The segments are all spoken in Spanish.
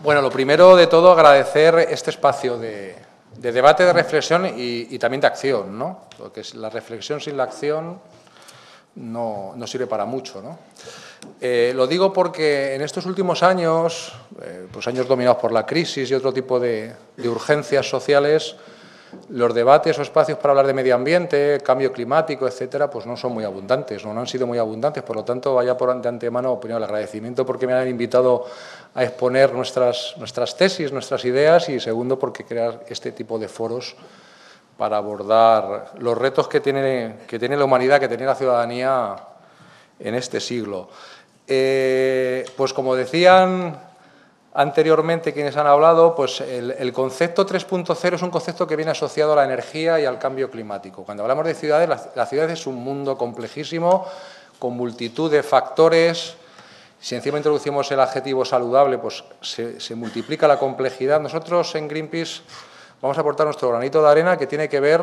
Bueno, lo primero de todo, agradecer este espacio de debate, de reflexión y también de acción, ¿no? Porque la reflexión sin la acción no sirve para mucho, ¿no? Lo digo porque en estos últimos años, pues años dominados por la crisis y otro tipo de urgencias sociales, los debates o espacios para hablar de medio ambiente, cambio climático, etcétera, pues no son muy abundantes, no han sido muy abundantes. Por lo tanto, vaya por de antemano, primero, el agradecimiento porque me han invitado a exponer nuestras tesis, nuestras ideas, y segundo, porque crear este tipo de foros para abordar los retos que tiene la humanidad, que tiene la ciudadanía en este siglo. Pues como decían anteriormente quienes han hablado, pues el concepto 3.0 es un concepto que viene asociado a la energía y al cambio climático. Cuando hablamos de ciudades, la ciudad es un mundo complejísimo, con multitud de factores. Si encima introducimos el adjetivo saludable, pues se multiplica la complejidad. Nosotros en Greenpeace vamos a aportar nuestro granito de arena, que tiene que ver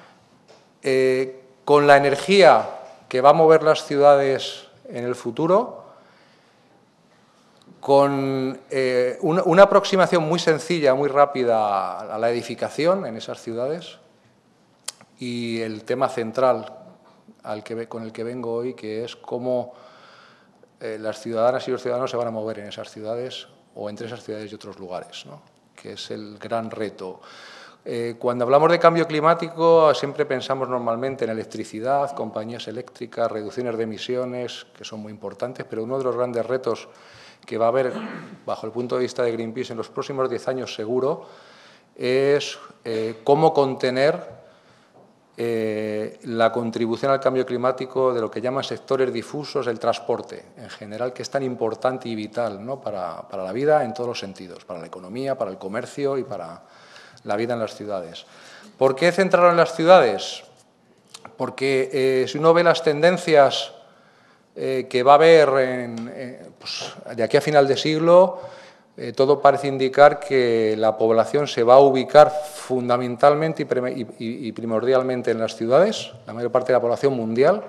con la energía que va a mover las ciudades en el futuro, con una aproximación muy sencilla, muy rápida a la edificación en esas ciudades, y el tema central con el que vengo hoy, que es cómo las ciudadanas y los ciudadanos se van a mover en esas ciudades o entre esas ciudades y otros lugares, ¿no? Que es el gran reto. Cuando hablamos de cambio climático, siempre pensamos normalmente en electricidad, compañías eléctricas, reducciones de emisiones, que son muy importantes, pero uno de los grandes retos que va a haber, bajo el punto de vista de Greenpeace, en los próximos 10 años seguro, es cómo contener la contribución al cambio climático de lo que llaman sectores difusos del transporte, en general, que es tan importante y vital, ¿no?, para la vida en todos los sentidos, para la economía, para el comercio y para la vida en las ciudades. ¿Por qué centrarlo en las ciudades? Porque si uno ve las tendencias que va a haber pues, de aquí a final de siglo, todo parece indicar que la población se va a ubicar fundamentalmente y primordialmente en las ciudades, la mayor parte de la población mundial.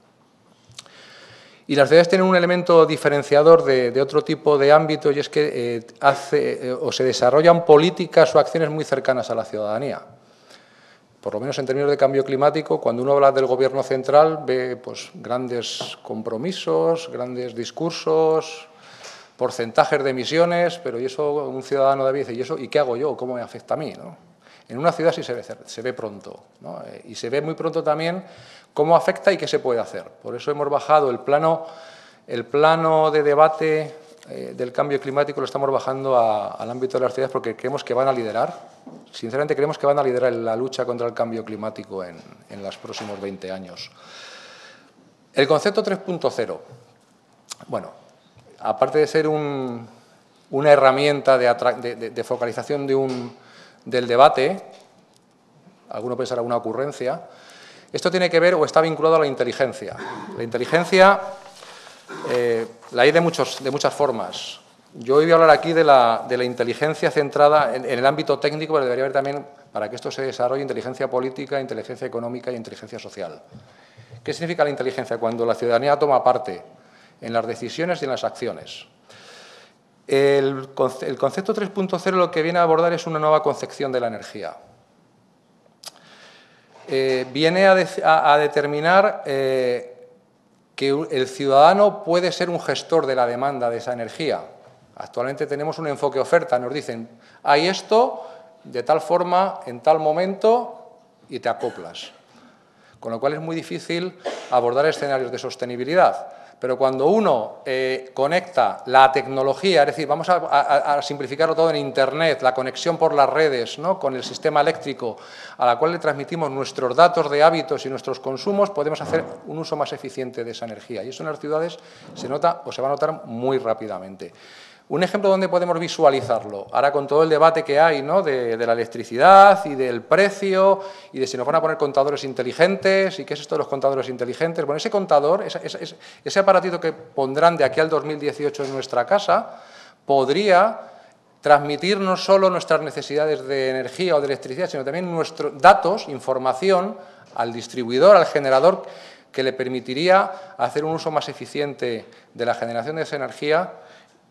Y las ciudades tienen un elemento diferenciador de otro tipo de ámbito, y es que se desarrollan políticas o acciones muy cercanas a la ciudadanía. Por lo menos en términos de cambio climático, cuando uno habla del Gobierno central, ve pues, grandes compromisos, grandes discursos, porcentajes de emisiones, pero y eso un ciudadano debe decir, ¿y eso? ¿Y qué hago yo? ¿Cómo me afecta a mí? ¿No? En una ciudad sí se ve pronto, ¿no? Y se ve muy pronto también cómo afecta y qué se puede hacer. Por eso hemos bajado el plano de debate del cambio climático, lo estamos bajando al ámbito de las ciudades, porque creemos que van a liderar, sinceramente creemos que van a liderar la lucha contra el cambio climático en los próximos 20 años. El concepto 3.0, bueno, aparte de ser una herramienta de focalización del debate, alguno pensará una ocurrencia, esto tiene que ver o está vinculado a la inteligencia. La inteligencia la hay de muchas formas. Yo hoy voy a hablar aquí de la inteligencia centrada en el ámbito técnico, pero debería haber también, para que esto se desarrolle, inteligencia política, inteligencia económica y inteligencia social. ¿Qué significa la inteligencia? Cuando la ciudadanía toma parte en las decisiones y en las acciones. El concepto 3.0 lo que viene a abordar es una nueva concepción de la energía. Viene a determinar que el ciudadano puede ser un gestor de la demanda de esa energía. Actualmente tenemos un enfoque oferta, nos dicen, hay esto de tal forma, en tal momento, y te acoplas. Con lo cual es muy difícil abordar escenarios de sostenibilidad. Pero cuando uno conecta la tecnología, es decir, vamos a simplificarlo todo en Internet, la conexión por las redes, ¿no?, con el sistema eléctrico, a la cual le transmitimos nuestros datos de hábitos y nuestros consumos, podemos hacer un uso más eficiente de esa energía. Y eso en las ciudades se nota o se va a notar muy rápidamente. Un ejemplo donde podemos visualizarlo, ahora con todo el debate que hay, ¿no?, de la electricidad y del precio y de si nos van a poner contadores inteligentes y qué es esto de los contadores inteligentes. Bueno, ese contador, ese aparatito que pondrán de aquí al 2018 en nuestra casa, podría transmitir no solo nuestras necesidades de energía o de electricidad, sino también nuestros datos, información al distribuidor, al generador, que le permitiría hacer un uso más eficiente de la generación de esa energía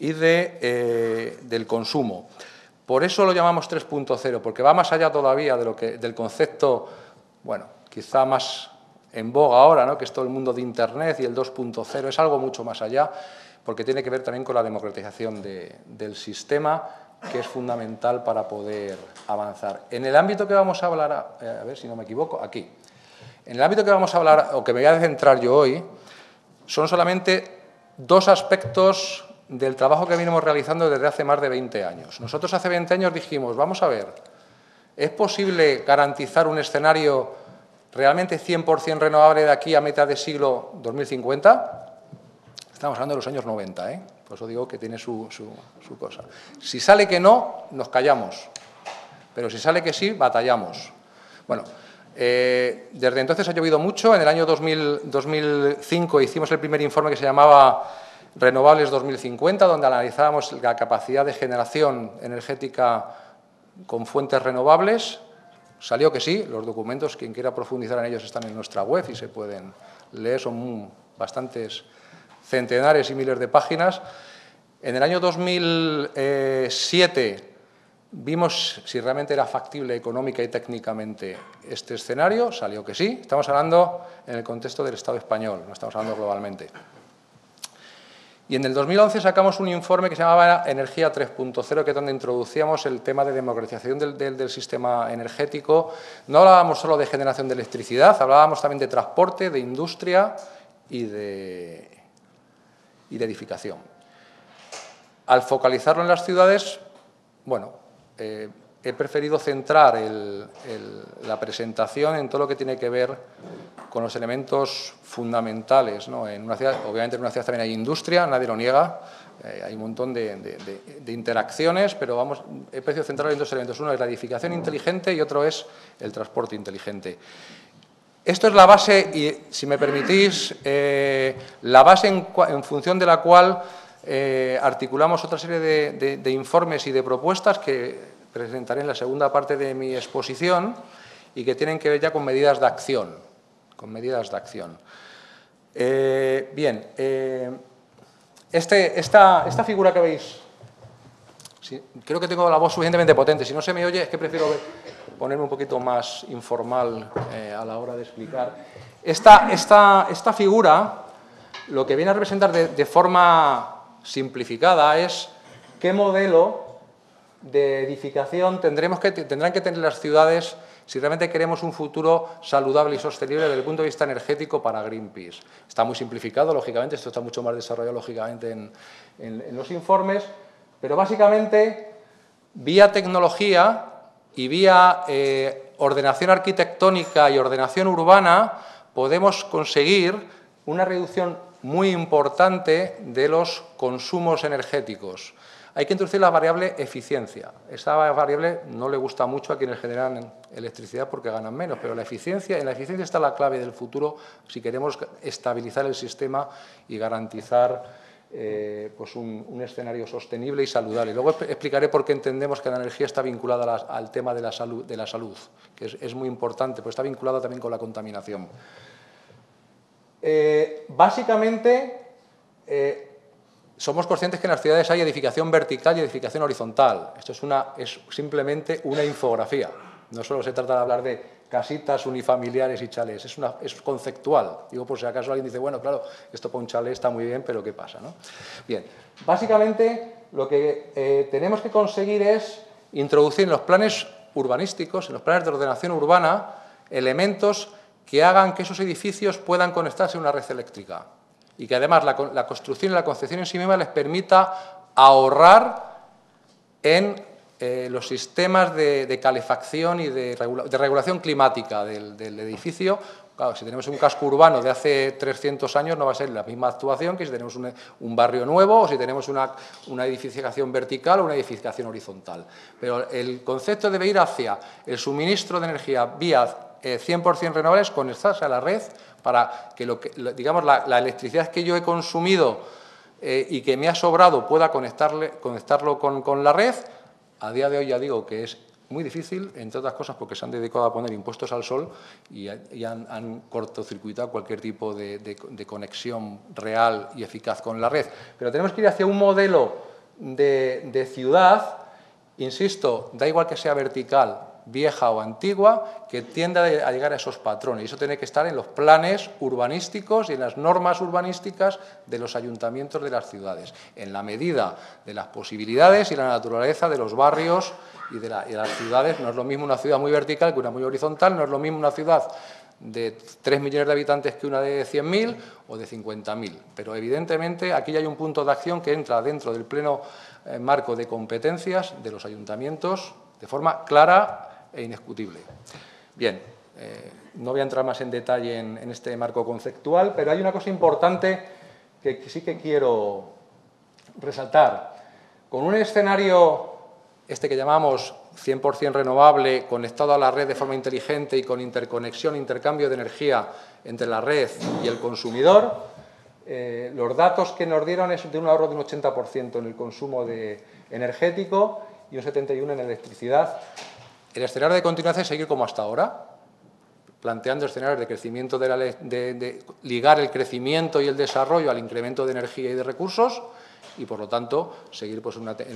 y del consumo. Por eso lo llamamos 3.0, porque va más allá todavía del concepto, bueno, quizá más en boga ahora, ¿no?, que es todo el mundo de Internet, y el 2.0 es algo mucho más allá, porque tiene que ver también con la democratización del sistema, que es fundamental para poder avanzar. En el ámbito que vamos a hablar, a ver si no me equivoco, aquí. En el ámbito que vamos a hablar, o que me voy a centrar yo hoy, son solamente dos aspectos del trabajo que venimos realizando desde hace más de 20 años. Nosotros hace 20 años dijimos, vamos a ver, ¿es posible garantizar un escenario realmente 100% renovable de aquí a mitad de siglo 2050? Estamos hablando de los años 90, ¿eh? Por eso digo que tiene su cosa. Si sale que no, nos callamos, pero si sale que sí, batallamos. Bueno, desde entonces ha llovido mucho. En el año 2005 hicimos el primer informe que se llamaba Renovables 2050, donde analizábamos la capacidad de generación energética con fuentes renovables. Salió que sí, los documentos, quien quiera profundizar en ellos, están en nuestra web y se pueden leer, son bastantes, centenares y miles de páginas. En el año 2007 vimos si realmente era factible económica y técnicamente este escenario, salió que sí. Estamos hablando en el contexto del Estado español, no estamos hablando globalmente. Y en el 2011 sacamos un informe que se llamaba Energía 3.0, que es donde introducíamos el tema de democratización del sistema energético. No hablábamos solo de generación de electricidad, hablábamos también de transporte, de industria y de edificación. Al focalizarlo en las ciudades, bueno, he preferido centrar la presentación en todo lo que tiene que ver con los elementos fundamentales, ¿no? En una ciudad, obviamente en una ciudad también hay industria, nadie lo niega, hay un montón de interacciones, pero he preferido centrarlo en dos elementos. Uno es la edificación inteligente y otro es el transporte inteligente. Esto es la base, y si me permitís, la base en función de la cual articulamos otra serie de informes y de propuestas que presentaré en la segunda parte de mi exposición y que tienen que ver ya con medidas de acción. Bien, esta figura que veis, creo que tengo la voz suficientemente potente. Si no se me oye, es que prefiero ponerme un poquito más informal a la hora de explicar. Esta figura lo que viene a representar de forma simplificada es qué modelo de edificación tendrán que tener las ciudades si realmente queremos un futuro saludable y sostenible desde el punto de vista energético para Greenpeace. Está muy simplificado, lógicamente, esto está mucho más desarrollado, lógicamente, en los informes, pero básicamente, vía tecnología y vía ordenación arquitectónica y ordenación urbana, podemos conseguir una reducción muy importante de los consumos energéticos. Hay que introducir la variable eficiencia. Esa variable no le gusta mucho a quienes generan electricidad porque ganan menos, pero en la eficiencia está la clave del futuro si queremos estabilizar el sistema y garantizar pues un escenario sostenible y saludable. Luego explicaré por qué entendemos que la energía está vinculada al tema de la salud, que es muy importante, porque está vinculada también con la contaminación. Básicamente, somos conscientes que en las ciudades hay edificación vertical y edificación horizontal. Esto es simplemente una infografía. No solo se trata de hablar de casitas unifamiliares y chalés, es conceptual. Digo, por si acaso alguien dice, bueno, claro, esto para un chalet está muy bien, pero ¿qué pasa, no? Bien, básicamente lo que tenemos que conseguir es introducir en los planes urbanísticos, en los planes de ordenación urbana, elementos que hagan que esos edificios puedan conectarse a una red eléctrica y que además la construcción y la concepción en sí misma les permita ahorrar en los sistemas de calefacción y de regulación climática del edificio. Claro, si tenemos un casco urbano de hace 300 años no va a ser la misma actuación que si tenemos un barrio nuevo o si tenemos una edificación vertical o una edificación horizontal. Pero el concepto debe ir hacia el suministro de energía vía 100% renovables, conectarse a la red para que, digamos, la electricidad que yo he consumido y que me ha sobrado pueda conectarlo con la red. A día de hoy ya digo que es muy difícil, entre otras cosas porque se han dedicado a poner impuestos al sol y han cortocircuitado cualquier tipo de conexión real y eficaz con la red. Pero tenemos que ir hacia un modelo de ciudad, insisto, da igual que sea vertical, vieja o antigua, que tienda a llegar a esos patrones. Y eso tiene que estar en los planes urbanísticos y en las normas urbanísticas de los ayuntamientos de las ciudades, en la medida de las posibilidades y la naturaleza de los barrios y de las ciudades. No es lo mismo una ciudad muy vertical que una muy horizontal, no es lo mismo una ciudad de 3 millones de habitantes que una de 100.000 o de 50.000. Pero, evidentemente, aquí hay un punto de acción que entra dentro del pleno marco de competencias de los ayuntamientos de forma clara e indiscutible. Bien, no voy a entrar más en detalle en este marco conceptual, pero hay una cosa importante que sí que quiero resaltar. Con un escenario, este que llamamos 100% renovable, conectado a la red de forma inteligente y con interconexión, intercambio de energía entre la red y el consumidor, los datos que nos dieron es de un ahorro de un 80% en el consumo energético y un 71% en electricidad. El escenario de continuidad es seguir como hasta ahora, planteando escenarios de crecimiento, de ligar el crecimiento y el desarrollo al incremento de energía y de recursos y, por lo tanto, seguir pues,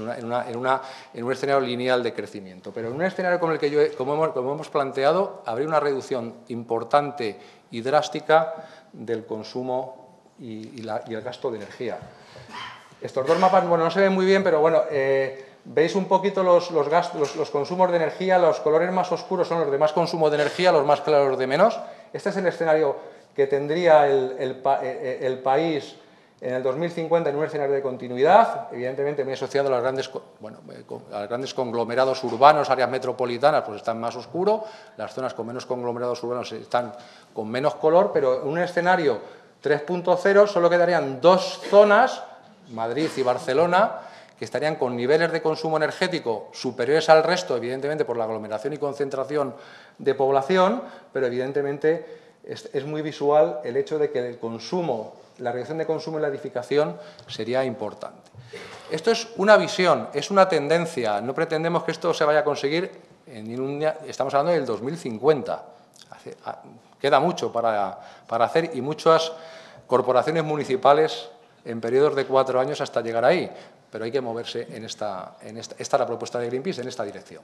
en un escenario lineal de crecimiento. Pero en un escenario como el que como hemos planteado, habría una reducción importante y drástica del consumo y el gasto de energía. Estos dos mapas, bueno, no se ven muy bien, pero bueno, veis un poquito los consumos de energía. Los colores más oscuros son los de más consumo de energía, los más claros los de menos. Este es el escenario que tendría el país en el 2050 en un escenario de continuidad, evidentemente muy asociado a los grandes conglomerados urbanos, áreas metropolitanas, pues están más oscuros, las zonas con menos conglomerados urbanos están con menos color, pero en un escenario 3.0 solo quedarían dos zonas, Madrid y Barcelona, que estarían con niveles de consumo energético superiores al resto, evidentemente por la aglomeración y concentración de población, pero evidentemente es muy visual el hecho de que el consumo, la reducción de consumo en la edificación sería importante. Esto es una visión, es una tendencia, no pretendemos que esto se vaya a conseguir en un día, estamos hablando del 2050, queda mucho para hacer y muchas corporaciones municipales en periodos de 4 años hasta llegar ahí, pero hay que moverse esta es la propuesta de Greenpeace, en esta dirección.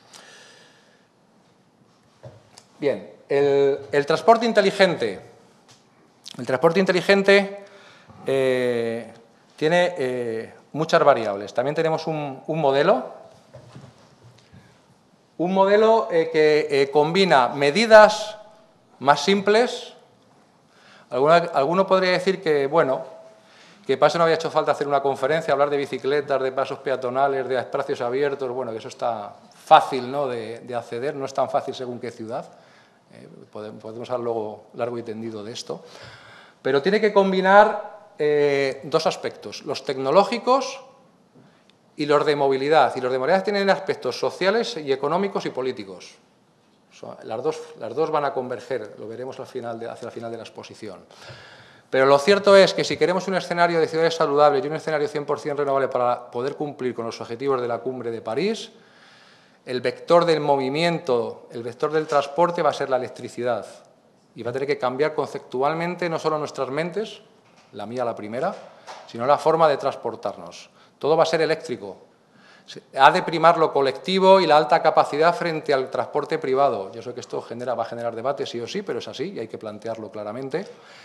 Bien, el transporte inteligente. El transporte inteligente tiene muchas variables. También tenemos un modelo que combina medidas más simples. Alguno podría decir que, bueno, que para eso no había hecho falta hacer una conferencia, hablar de bicicletas, de pasos peatonales, de espacios abiertos. Bueno, que eso está fácil, ¿no?, de acceder, no es tan fácil según qué ciudad. Podemos hablar luego largo y tendido de esto. Pero tiene que combinar dos aspectos, los tecnológicos y los de movilidad. Y los de movilidad tienen aspectos sociales y económicos y políticos. Las dos van a converger, lo veremos hacia el final de la exposición. Pero lo cierto es que si queremos un escenario de ciudades saludables y un escenario 100% renovable para poder cumplir con los objetivos de la Cumbre de París, el vector del movimiento, el vector del transporte va a ser la electricidad. Y va a tener que cambiar conceptualmente no solo nuestras mentes, la mía la primera, sino la forma de transportarnos. Todo va a ser eléctrico. Ha de primar lo colectivo y la alta capacidad frente al transporte privado. Yo sé que esto va a generar debate sí o sí, pero es así y hay que plantearlo claramente.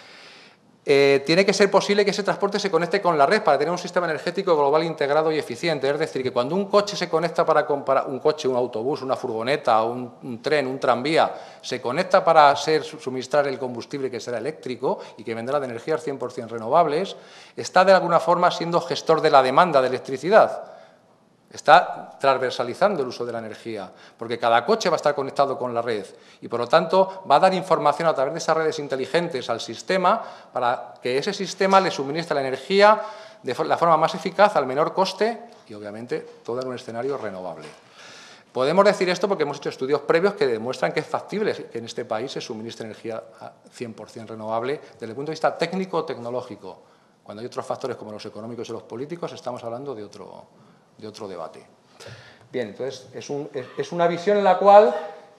Tiene que ser posible que ese transporte se conecte con la red para tener un sistema energético global integrado y eficiente. Es decir, que cuando un coche se conecta para comprar un coche, un autobús, una furgoneta, un tren, un tranvía, se conecta para suministrar el combustible que será eléctrico y que vendrá de energías 100% renovables, está de alguna forma siendo gestor de la demanda de electricidad. Está transversalizando el uso de la energía, porque cada coche va a estar conectado con la red y, por lo tanto, va a dar información a través de esas redes inteligentes al sistema para que ese sistema le suministre la energía de la forma más eficaz, al menor coste y, obviamente, todo en un escenario renovable. Podemos decir esto porque hemos hecho estudios previos que demuestran que es factible que en este país se suministre energía 100% renovable desde el punto de vista técnico-tecnológico. Cuando hay otros factores como los económicos y los políticos, estamos hablando de otro debate. Bien, entonces es una visión en la cual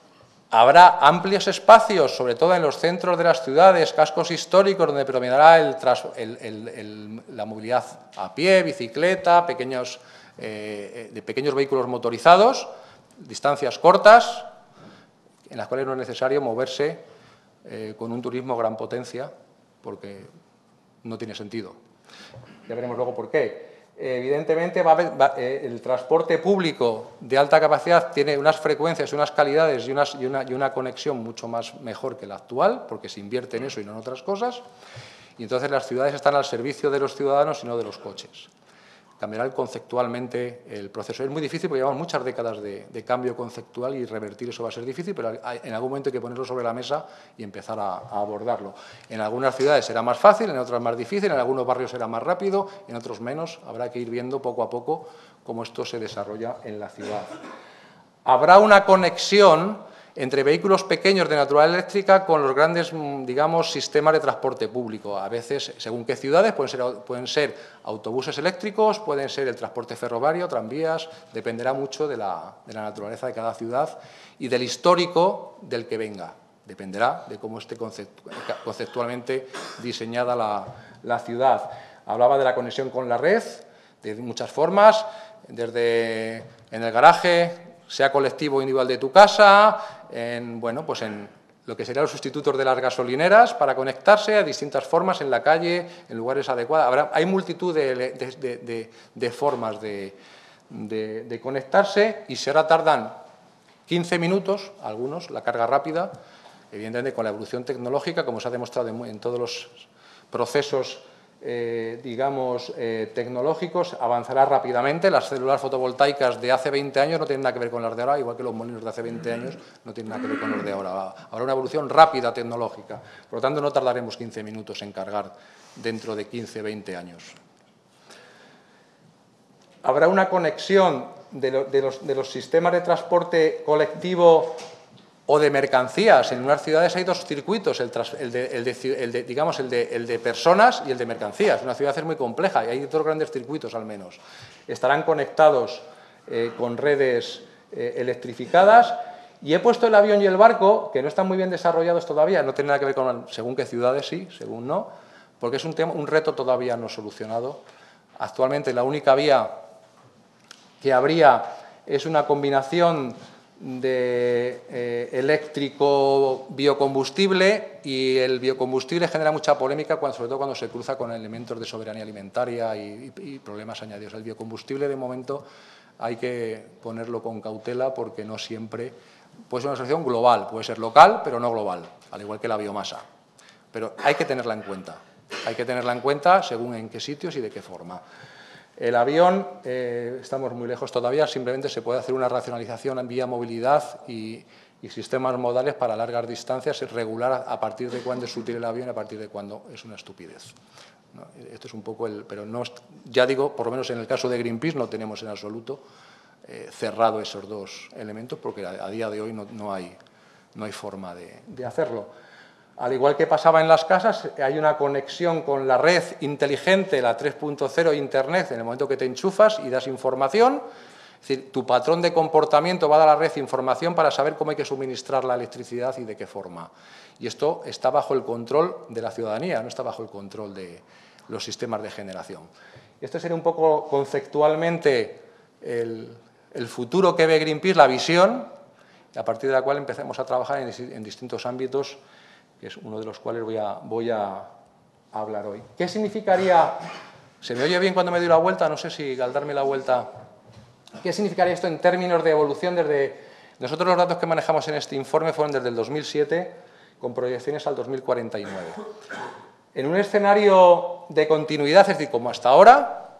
Habrá amplios espacios, sobre todo en los centros de las ciudades, cascos históricos, donde predominará la movilidad a pie, bicicleta, pequeños vehículos motorizados, distancias cortas, en las cuales no es necesario moverse con un turismo gran potencia, porque no tiene sentido. Ya veremos luego por qué. Evidentemente, el transporte público de alta capacidad tiene unas frecuencias, unas calidades y una conexión mucho mejor que la actual, porque se invierte en eso y no en otras cosas, y entonces las ciudades están al servicio de los ciudadanos y no de los coches. Cambiará conceptualmente el proceso. Es muy difícil porque llevamos muchas décadas de cambio conceptual y revertir eso va a ser difícil, pero en algún momento hay que ponerlo sobre la mesa y empezar a abordarlo. En algunas ciudades será más fácil, en otras más difícil, en algunos barrios será más rápido, en otros menos. Habrá que ir viendo poco a poco cómo esto se desarrolla en la ciudad. Habrá una conexión entre vehículos pequeños de naturaleza eléctrica con los grandes, digamos, sistemas de transporte público. A veces, según qué ciudades, pueden ser autobuses eléctricos, pueden ser el transporte ferroviario, tranvías, dependerá mucho de la naturaleza de cada ciudad y del histórico del que venga. Dependerá de cómo esté conceptualmente diseñada la ciudad. Hablaba de la conexión con la red, de muchas formas, desde en el garaje, sea colectivo o individual de tu casa, en lo que serían los sustitutos de las gasolineras para conectarse a distintas formas en la calle, en lugares adecuados. Hay multitud de formas de conectarse y si ahora tardan 15 minutos, algunos, la carga rápida, evidentemente con la evolución tecnológica, como se ha demostrado en todos los procesos tecnológicos, avanzará rápidamente. Las células fotovoltaicas de hace 20 años no tienen nada que ver con las de ahora, igual que los molinos de hace 20 años no tienen nada que ver con los de ahora. Habrá una evolución rápida tecnológica, por lo tanto no tardaremos 15 minutos en cargar dentro de 15, 20 años. Habrá una conexión de los sistemas de transporte colectivo o de mercancías. En unas ciudades hay dos circuitos, el de personas y el de mercancías. Una ciudad es muy compleja y hay dos grandes circuitos al menos. Estarán conectados con redes electrificadas. Y he puesto el avión y el barco, que no están muy bien desarrollados todavía, no tiene nada que ver con según qué ciudades sí, según no, porque es un reto todavía no solucionado. Actualmente la única vía que habría es una combinación de eléctrico biocombustible y el biocombustible genera mucha polémica, sobre todo cuando se cruza con elementos de soberanía alimentaria y problemas añadidos. El biocombustible, de momento, hay que ponerlo con cautela porque no siempre puede ser una solución global, puede ser local, pero no global, al igual que la biomasa. Pero hay que tenerla en cuenta según en qué sitios y de qué forma. El avión, estamos muy lejos todavía, simplemente se puede hacer una racionalización en vía movilidad y sistemas modales para largas distancias, regular a partir de cuándo es útil el avión y a partir de cuándo es una estupidez. ¿No? Esto es un poco pero no, ya digo, por lo menos en el caso de Greenpeace no tenemos en absoluto cerrado esos dos elementos porque a día de hoy no hay forma de hacerlo. Al igual que pasaba en las casas, hay una conexión con la red inteligente, la 3.0 Internet, en el momento que te enchufas y das información. Es decir, tu patrón de comportamiento va a dar a la red información para saber cómo hay que suministrar la electricidad y de qué forma. Y esto está bajo el control de la ciudadanía, no está bajo el control de los sistemas de generación. Este sería un poco conceptualmente el futuro que ve Greenpeace, la visión, a partir de la cual empecemos a trabajar en distintos ámbitos, que es uno de los cuales voy a hablar hoy. ¿Qué significaría? ¿Se me oye bien cuando me doy la vuelta? No sé si al darme la vuelta. ¿Qué significaría esto en términos de evolución Nosotros los datos que manejamos en este informe fueron desde el 2007, con proyecciones al 2049. En un escenario de continuidad, es decir, como hasta ahora,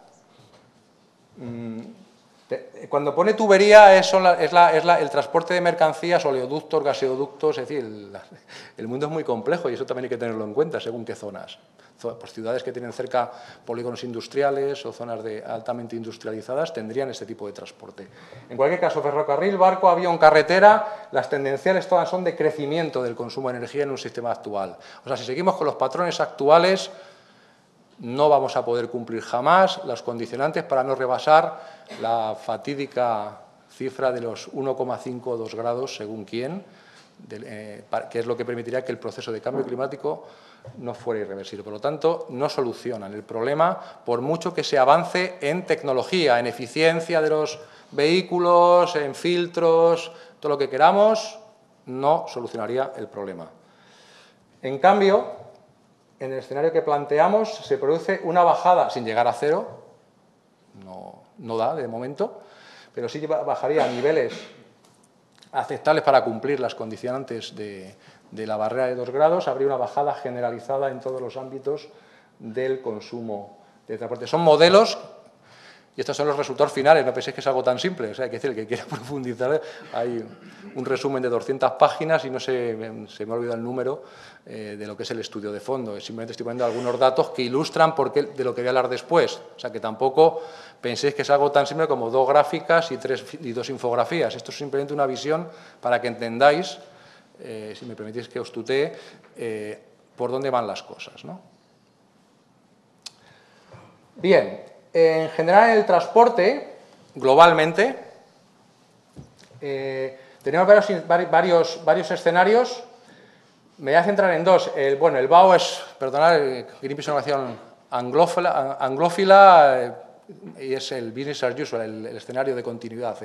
cuando pone tubería es el transporte de mercancías, oleoductos, gaseoductos, es decir, el mundo es muy complejo y eso también hay que tenerlo en cuenta según qué zonas. Pues ciudades que tienen cerca polígonos industriales o zonas altamente industrializadas tendrían este tipo de transporte. En cualquier caso, ferrocarril, barco, avión, carretera, las tendenciales todas son de crecimiento del consumo de energía en un sistema actual. O sea, si seguimos con los patrones actuales, no vamos a poder cumplir jamás los condicionantes para no rebasar la fatídica cifra de los 1,5 o 2 grados, según quién, que es lo que permitiría que el proceso de cambio climático no fuera irreversible. Por lo tanto, no solucionan el problema, por mucho que se avance en tecnología, en eficiencia de los vehículos, en filtros, todo lo que queramos, no solucionaría el problema. En cambio, en el escenario que planteamos, se produce una bajada, sin llegar a cero, no da de momento, pero sí bajaría a niveles aceptables para cumplir las condicionantes de la barrera de 2 grados, habría una bajada generalizada en todos los ámbitos del consumo de transporte. Son modelos, y estos son los resultados finales, no penséis que es algo tan simple, o sea, hay que decir, el que quiera profundizar, hay un resumen de 200 páginas y no se me ha olvidado el número de lo que es el estudio de fondo. Simplemente estoy poniendo algunos datos que ilustran de lo que voy a hablar después. O sea, que tampoco penséis que es algo tan simple como 2 gráficas y 2 infografías. Esto es simplemente una visión para que entendáis, si me permitís que os tutee, por dónde van las cosas, ¿no? Bien, en general en el transporte, globalmente, tenemos varios escenarios. Me voy a centrar en 2. El BAO es, perdonad, Greenpeace es una organización anglófila y es el business as usual, el escenario de continuidad,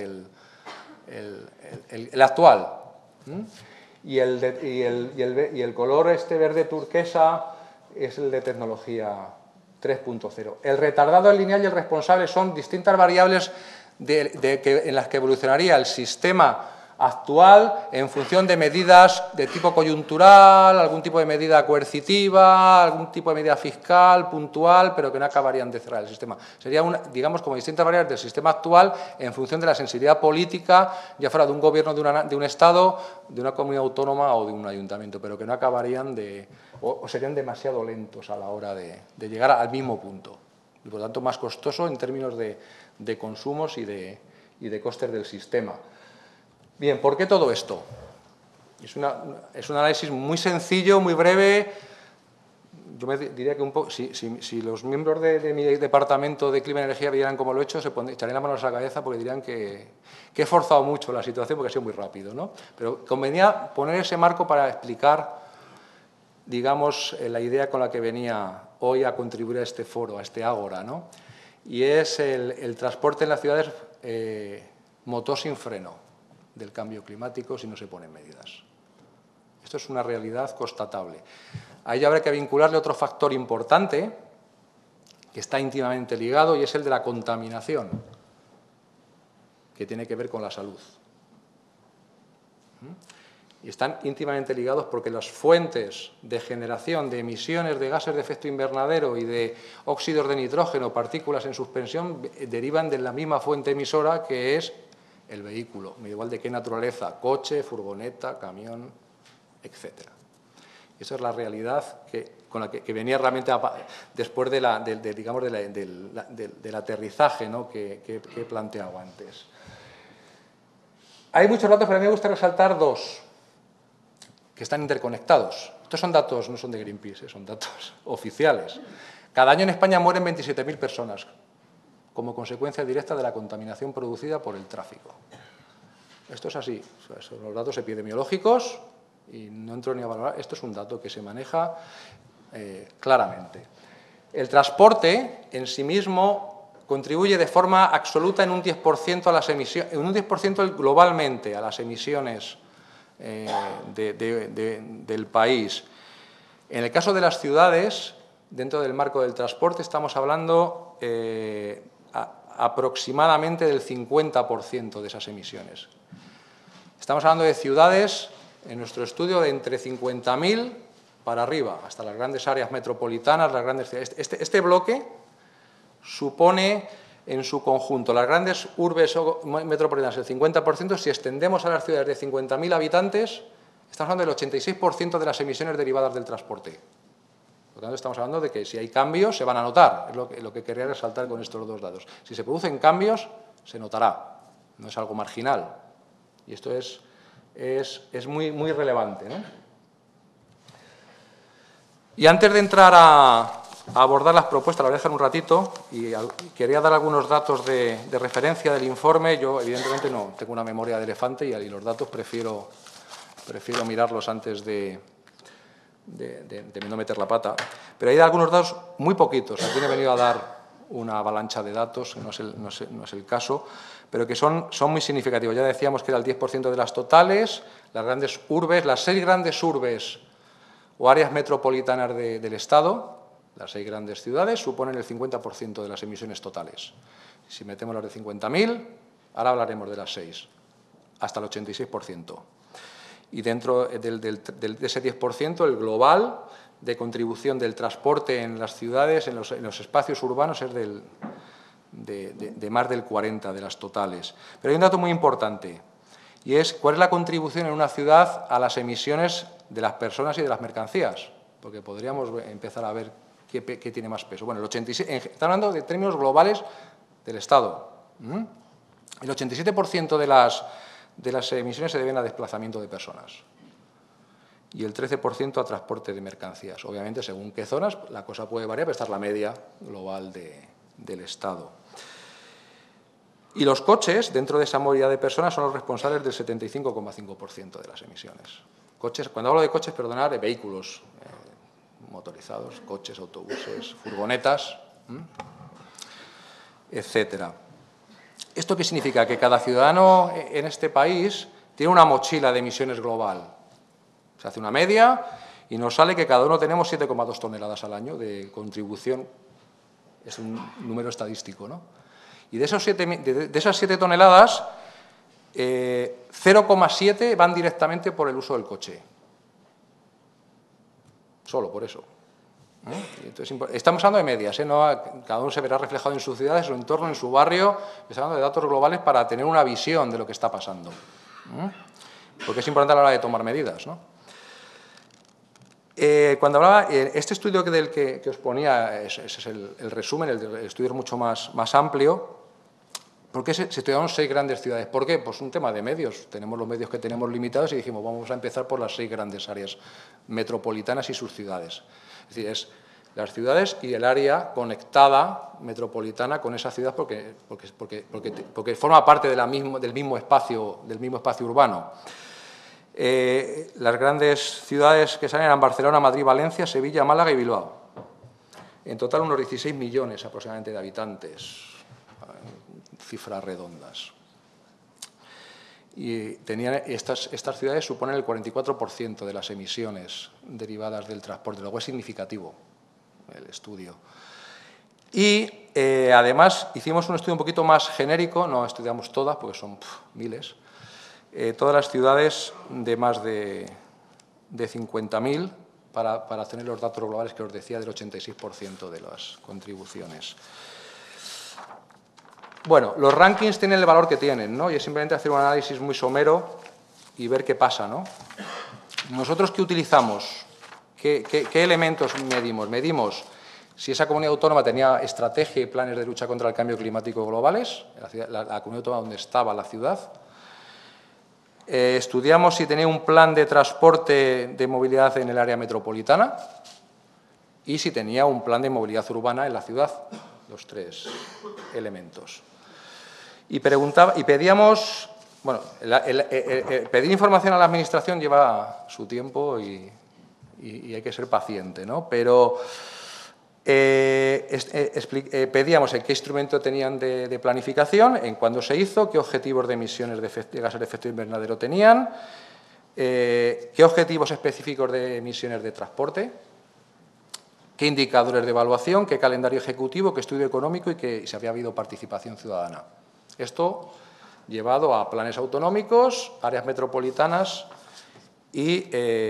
el actual. Y el color verde turquesa es el de tecnología 3.0. El retardado, el lineal y el responsable son distintas variables en las que evolucionaría el sistema actual en función de medidas de tipo coyuntural, algún tipo de medida coercitiva, algún tipo de medida fiscal, puntual, pero que no acabarían de cerrar el sistema. Sería, digamos, como distintas variables del sistema actual en función de la sensibilidad política, ya fuera de un gobierno de un Estado, de una comunidad autónoma o de un ayuntamiento, pero que no acabarían o serían demasiado lentos a la hora de llegar al mismo punto. Y, por lo tanto, más costoso en términos de consumos y de costes del sistema. Bien, ¿por qué todo esto? Es un análisis muy sencillo, muy breve. Yo me diría que un poco, si los miembros de mi departamento de Clima y Energía vieran cómo lo he hecho, se echarían las manos a la cabeza porque dirían que he forzado mucho la situación porque ha sido muy rápido, ¿no? Pero convenía poner ese marco para explicar, digamos, la idea con la que venía hoy a contribuir a este foro, a este ágora, ¿no? Y es el transporte en las ciudades motor sin freno del cambio climático si no se ponen medidas. Esto es una realidad constatable. A ello habrá que vincularle otro factor importante que está íntimamente ligado y es el de la contaminación, que tiene que ver con la salud. Y están íntimamente ligados porque las fuentes de generación de emisiones de gases de efecto invernadero y de óxidos de nitrógeno, partículas en suspensión, derivan de la misma fuente emisora que es el vehículo, igual de qué naturaleza, coche, furgoneta, camión, etc. Esa es la realidad con la que venía realmente después del aterrizaje, ¿no?, que he planteado antes. Hay muchos datos, pero a mí me gusta resaltar 2, que están interconectados. Estos son datos, no son de Greenpeace, son datos oficiales. Cada año en España mueren 27.000 personas como consecuencia directa de la contaminación producida por el tráfico. Esto es así, son los datos epidemiológicos y no entro ni a valorar, esto es un dato que se maneja claramente. El transporte en sí mismo contribuye de forma absoluta en un 10% a las emisiones, en un 10% globalmente a las emisiones del país. En el caso de las ciudades, dentro del marco del transporte, estamos hablando aproximadamente del 50% de esas emisiones. Estamos hablando de ciudades, en nuestro estudio, de entre 50.000 para arriba, hasta las grandes áreas metropolitanas, las grandes ciudades. Este bloque supone en su conjunto las grandes urbes metropolitanas el 50%. Si extendemos a las ciudades de 50.000 habitantes, estamos hablando del 86% de las emisiones derivadas del transporte. Por lo tanto, estamos hablando de que si hay cambios se van a notar, es lo que quería resaltar con estos 2 datos. Si se producen cambios, se notará, no es algo marginal. Y esto es muy relevante, ¿no? Y antes de entrar a abordar las propuestas, la voy a dejar un ratito, y quería dar algunos datos de referencia del informe. Yo, evidentemente, no tengo una memoria de elefante y los datos prefiero prefiero mirarlos antes de no meter la pata, pero hay algunos datos muy poquitos. Aquí no he venido a dar una avalancha de datos, no es el caso, pero que son muy significativos. Ya decíamos que era el 10% de las totales, las grandes urbes, las 6 grandes urbes o áreas metropolitanas del Estado, las 6 grandes ciudades, suponen el 50% de las emisiones totales. Si metemos las de 50.000, ahora hablaremos de las 6, hasta el 86%. Y dentro de ese 10%, el global de contribución del transporte en las ciudades, en los espacios urbanos, es de más del 40% de las totales. Pero hay un dato muy importante, y es cuál es la contribución en una ciudad a las emisiones de las personas y de las mercancías, porque podríamos empezar a ver qué tiene más peso. Bueno, el 87%, está hablando de términos globales del Estado. El 87% de las emisiones se deben a desplazamiento de personas y el 13% a transporte de mercancías. Obviamente, según qué zonas, la cosa puede variar, pero esta es la media global del Estado. Y los coches, dentro de esa movilidad de personas, son los responsables del 75,5% de las emisiones. Coches, cuando hablo de coches, perdonad, de vehículos motorizados, coches, autobuses, furgonetas, etcétera. ¿Esto qué significa? Que cada ciudadano en este país tiene una mochila de emisiones global. Se hace una media y nos sale que cada uno tenemos 7,2 toneladas al año de contribución. Es un número estadístico, ¿no? Y de esas 7 toneladas, 0,7 van directamente por el uso del coche. Solo por eso. Entonces, estamos hablando de medias, ¿no? Cada uno se verá reflejado en su ciudad, en su entorno, en su barrio. Estamos hablando de datos globales para tener una visión de lo que está pasando. Porque es importante a la hora de tomar medidas, ¿no? Cuando hablaba, este estudio del que os ponía, ese es el resumen, el estudio es mucho más amplio. ¿Por qué se estudiaron 6 grandes ciudades? ¿Por qué? Pues un tema de medios. Tenemos los medios que tenemos limitados y dijimos, vamos a empezar por las 6 grandes áreas metropolitanas y sus ciudades. Es decir, es las ciudades y el área conectada metropolitana con esa ciudad porque forma parte del mismo espacio urbano. Las grandes ciudades que salen eran Barcelona, Madrid, Valencia, Sevilla, Málaga y Bilbao. En total unos 16 millones aproximadamente de habitantes, cifras redondas. Y estas ciudades suponen el 44% de las emisiones derivadas del transporte, luego es significativo el estudio. Y además hicimos un estudio un poquito más genérico, no estudiamos todas porque son miles, todas las ciudades de más de 50.000 para tener los datos globales que os decía del 86% de las contribuciones. Bueno, los rankings tienen el valor que tienen, ¿no? Y es simplemente hacer un análisis muy somero y ver qué pasa, ¿no? ¿Nosotros qué utilizamos? ¿Qué elementos medimos? Medimos si esa comunidad autónoma tenía estrategia y planes de lucha contra el cambio climático globales, la comunidad autónoma donde estaba la ciudad. Estudiamos si tenía un plan de transporte de movilidad en el área metropolitana y si tenía un plan de movilidad urbana en la ciudad, los 3 elementos. Y pedíamos, bueno, pedir información a la Administración lleva su tiempo y hay que ser paciente, ¿no? Pero pedíamos en qué instrumento tenían de planificación, en cuándo se hizo, qué objetivos de emisiones de gases de efecto invernadero tenían, qué objetivos específicos de emisiones de transporte, qué indicadores de evaluación, qué calendario ejecutivo, qué estudio económico y si había habido participación ciudadana. Esto llevado a planes autonómicos, áreas metropolitanas y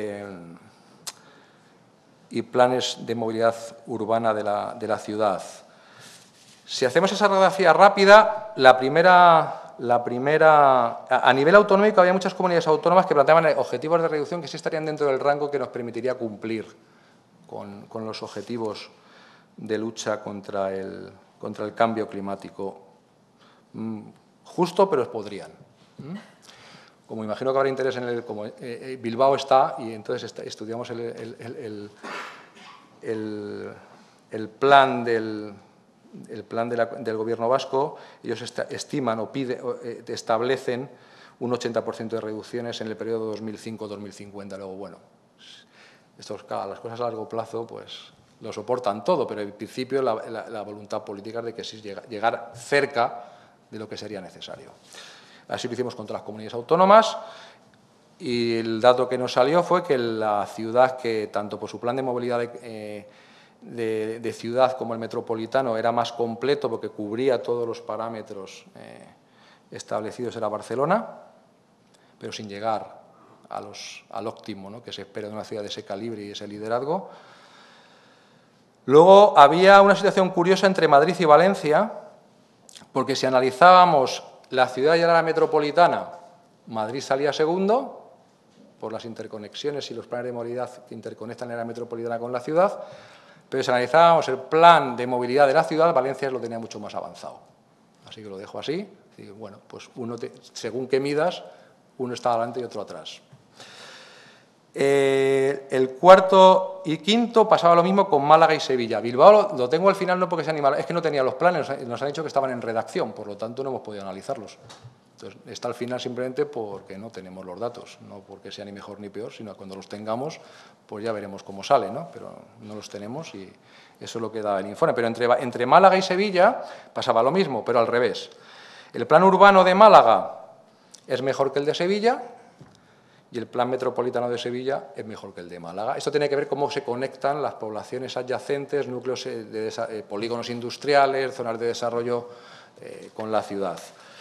planes de movilidad urbana de la ciudad. Si hacemos esa radiografía rápida, a nivel autonómico había muchas comunidades autónomas que planteaban objetivos de reducción que sí estarían dentro del rango que nos permitiría cumplir con los objetivos de lucha contra el cambio climático. Justo, pero podrían. Como imagino que habrá interés en como Bilbao está, y entonces estudiamos el plan del Gobierno vasco. Ellos estiman o establecen un 80% de reducciones en el periodo 2005-2050. Luego, bueno, las cosas a largo plazo pues lo soportan todo, pero en principio la voluntad política es de que sí llegar cerca de lo que sería necesario. Así lo hicimos contra las comunidades autónomas y el dato que nos salió fue que la ciudad, que tanto por su plan de movilidad de ciudad como el metropolitano era más completo porque cubría todos los parámetros establecidos, era Barcelona, pero sin llegar al óptimo, ¿no?, que se espera de una ciudad de ese calibre y ese liderazgo. Luego había una situación curiosa entre Madrid y Valencia, porque si analizábamos la ciudad y el área metropolitana, Madrid salía segundo por las interconexiones y los planes de movilidad que interconectan la área metropolitana con la ciudad, pero si analizábamos el plan de movilidad de la ciudad, Valencia lo tenía mucho más avanzado. Así que lo dejo así. Y bueno, pues según que midas, uno está adelante y otro atrás. El cuarto y quinto pasaba lo mismo con Málaga y Sevilla. Bilbao lo tengo al final no porque sea animal, es que no tenía los planes, nos han dicho que estaban en redacción, por lo tanto no hemos podido analizarlos. Entonces, está al final simplemente porque no tenemos los datos, no porque sea ni mejor ni peor, sino cuando los tengamos, pues ya veremos cómo sale, ¿no? Pero no los tenemos y eso es lo que da el informe. Pero entre Málaga y Sevilla pasaba lo mismo, pero al revés. El plan urbano de Málaga es mejor que el de Sevilla y el plan metropolitano de Sevilla es mejor que el de Málaga. Esto tiene que ver cómo se conectan las poblaciones adyacentes, núcleos de polígonos industriales, zonas de desarrollo con la ciudad.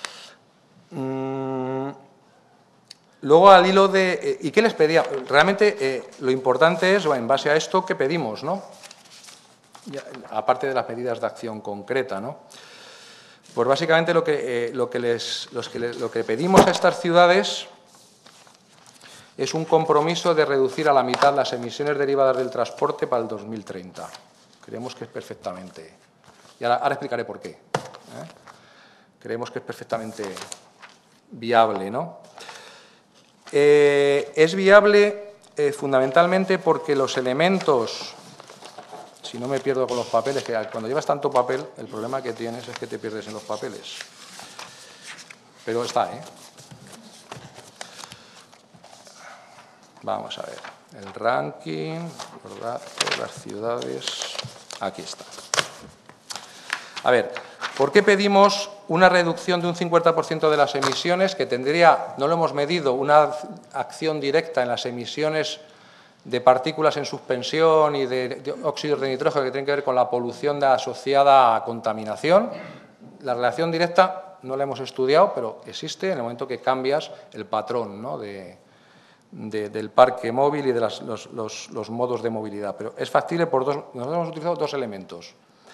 Luego, al hilo de... ¿Y qué les pedía? Realmente lo importante es, en base a esto, ¿qué pedimos, no? Aparte de las medidas de acción concreta, ¿no? Pues básicamente lo que pedimos a estas ciudades es un compromiso de reducir a la mitad las emisiones derivadas del transporte para el 2030. Creemos que es perfectamente... Y ahora explicaré por qué. Creemos que es perfectamente viable, ¿no? Es viable fundamentalmente porque los elementos... Si no me pierdo con los papeles, que cuando llevas tanto papel, el problema que tienes es que te pierdes en los papeles. Pero está, ¿eh? Vamos a ver. El ranking, ¿verdad? De las ciudades. Aquí está. A ver, ¿por qué pedimos una reducción de un 50% de las emisiones que tendría, no lo hemos medido, una acción directa en las emisiones de partículas en suspensión y de óxidos de nitrógeno que tienen que ver con la polución asociada a contaminación? La relación directa no la hemos estudiado, pero existe en el momento que cambias el patrón, ¿no?, del parque móvil y de los modos de movilidad. Pero es factible por dos. Nosotros hemos utilizado dos elementos.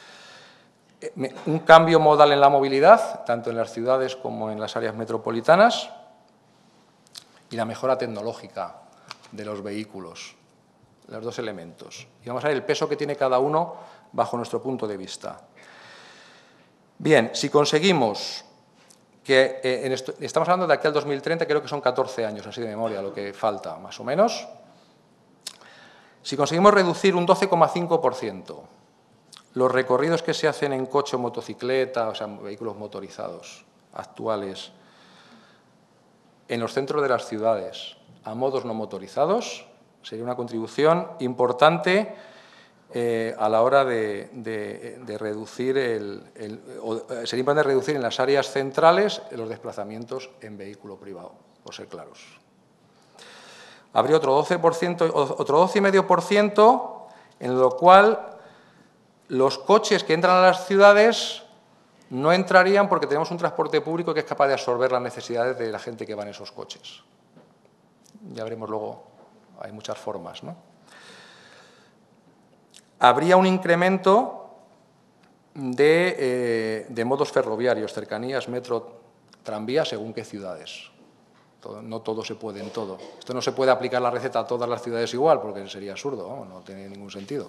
Un cambio modal en la movilidad, tanto en las ciudades como en las áreas metropolitanas, y la mejora tecnológica de los vehículos, los dos elementos. Y vamos a ver el peso que tiene cada uno bajo nuestro punto de vista. Bien, si conseguimos que estamos hablando de aquí al 2030, creo que son 14 años, así de memoria, lo que falta, más o menos. Si conseguimos reducir un 12,5% los recorridos que se hacen en coche o motocicleta, o sea, vehículos motorizados actuales, en los centros de las ciudades, a modos no motorizados, sería una contribución importante a la hora de reducir sería importante reducir en las áreas centrales los desplazamientos en vehículo privado, por ser claros. Habría otro 12%, otro 12,5%, en lo cual los coches que entran a las ciudades no entrarían porque tenemos un transporte público que es capaz de absorber las necesidades de la gente que va en esos coches. Ya veremos luego, hay muchas formas, ¿no? Habría un incremento de modos ferroviarios, cercanías, metro, tranvía, según qué ciudades. No todo se puede en todo. Esto no se puede aplicar la receta a todas las ciudades igual, porque sería absurdo, no tiene ningún sentido.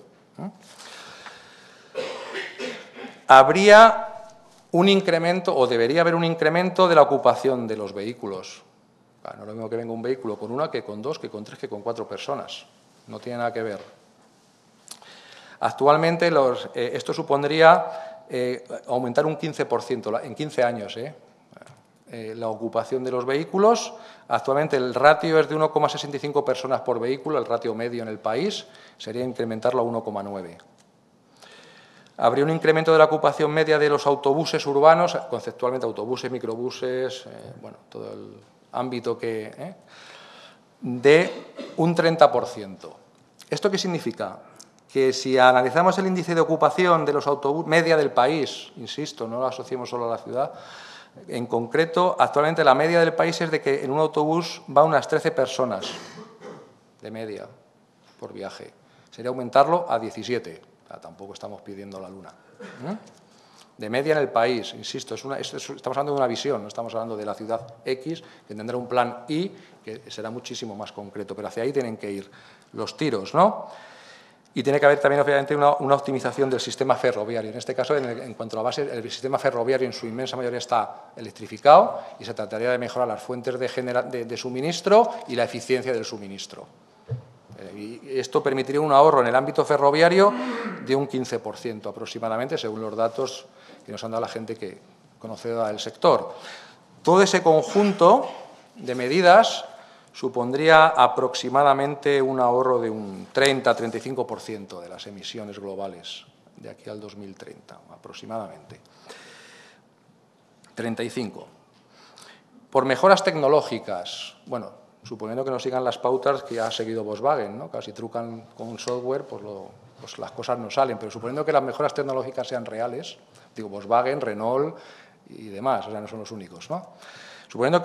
Habría un incremento, o debería haber un incremento de la ocupación de los vehículos. Claro, no es lo mismo que venga un vehículo con una, que con dos, que con tres, que con 4 personas. No tiene nada que ver. Actualmente esto supondría aumentar un 15% en 15 años. la ocupación de los vehículos. Actualmente el ratio es de 1,65 personas por vehículo, el ratio medio en el país, sería incrementarlo a 1,9. Habría un incremento de la ocupación media de los autobuses urbanos, conceptualmente autobuses, microbuses, bueno, todo el ámbito que... de un 30%. ¿Esto qué significa? Que si analizamos el índice de ocupación de los autobuses media del país, insisto, no lo asociemos solo a la ciudad, en concreto, actualmente la media del país es de que en un autobús va unas 13 personas de media por viaje. Sería aumentarlo a 17. O sea, tampoco estamos pidiendo la luna. De media en el país, insisto, estamos hablando de una visión, no estamos hablando de la ciudad X, que tendrá un plan Y, que será muchísimo más concreto, pero hacia ahí tienen que ir los tiros, ¿no? Y tiene que haber también, obviamente, una optimización del sistema ferroviario. En este caso, en cuanto a la base, el sistema ferroviario en su inmensa mayoría está electrificado y se trataría de mejorar las fuentes de suministro y la eficiencia del suministro. Y esto permitiría un ahorro en el ámbito ferroviario de un 15% aproximadamente, según los datos que nos han dado la gente que conoce el sector. Todo ese conjunto de medidas supondría aproximadamente un ahorro de un 30-35% de las emisiones globales de aquí al 2030, aproximadamente. 35. Por mejoras tecnológicas, bueno, suponiendo que no sigan las pautas que ha seguido Volkswagen, ¿no? Casi trucan con un software, pues las cosas no salen, pero suponiendo que las mejoras tecnológicas sean reales, digo Volkswagen, Renault y demás, o sea, no son los únicos, ¿no? Suponiendo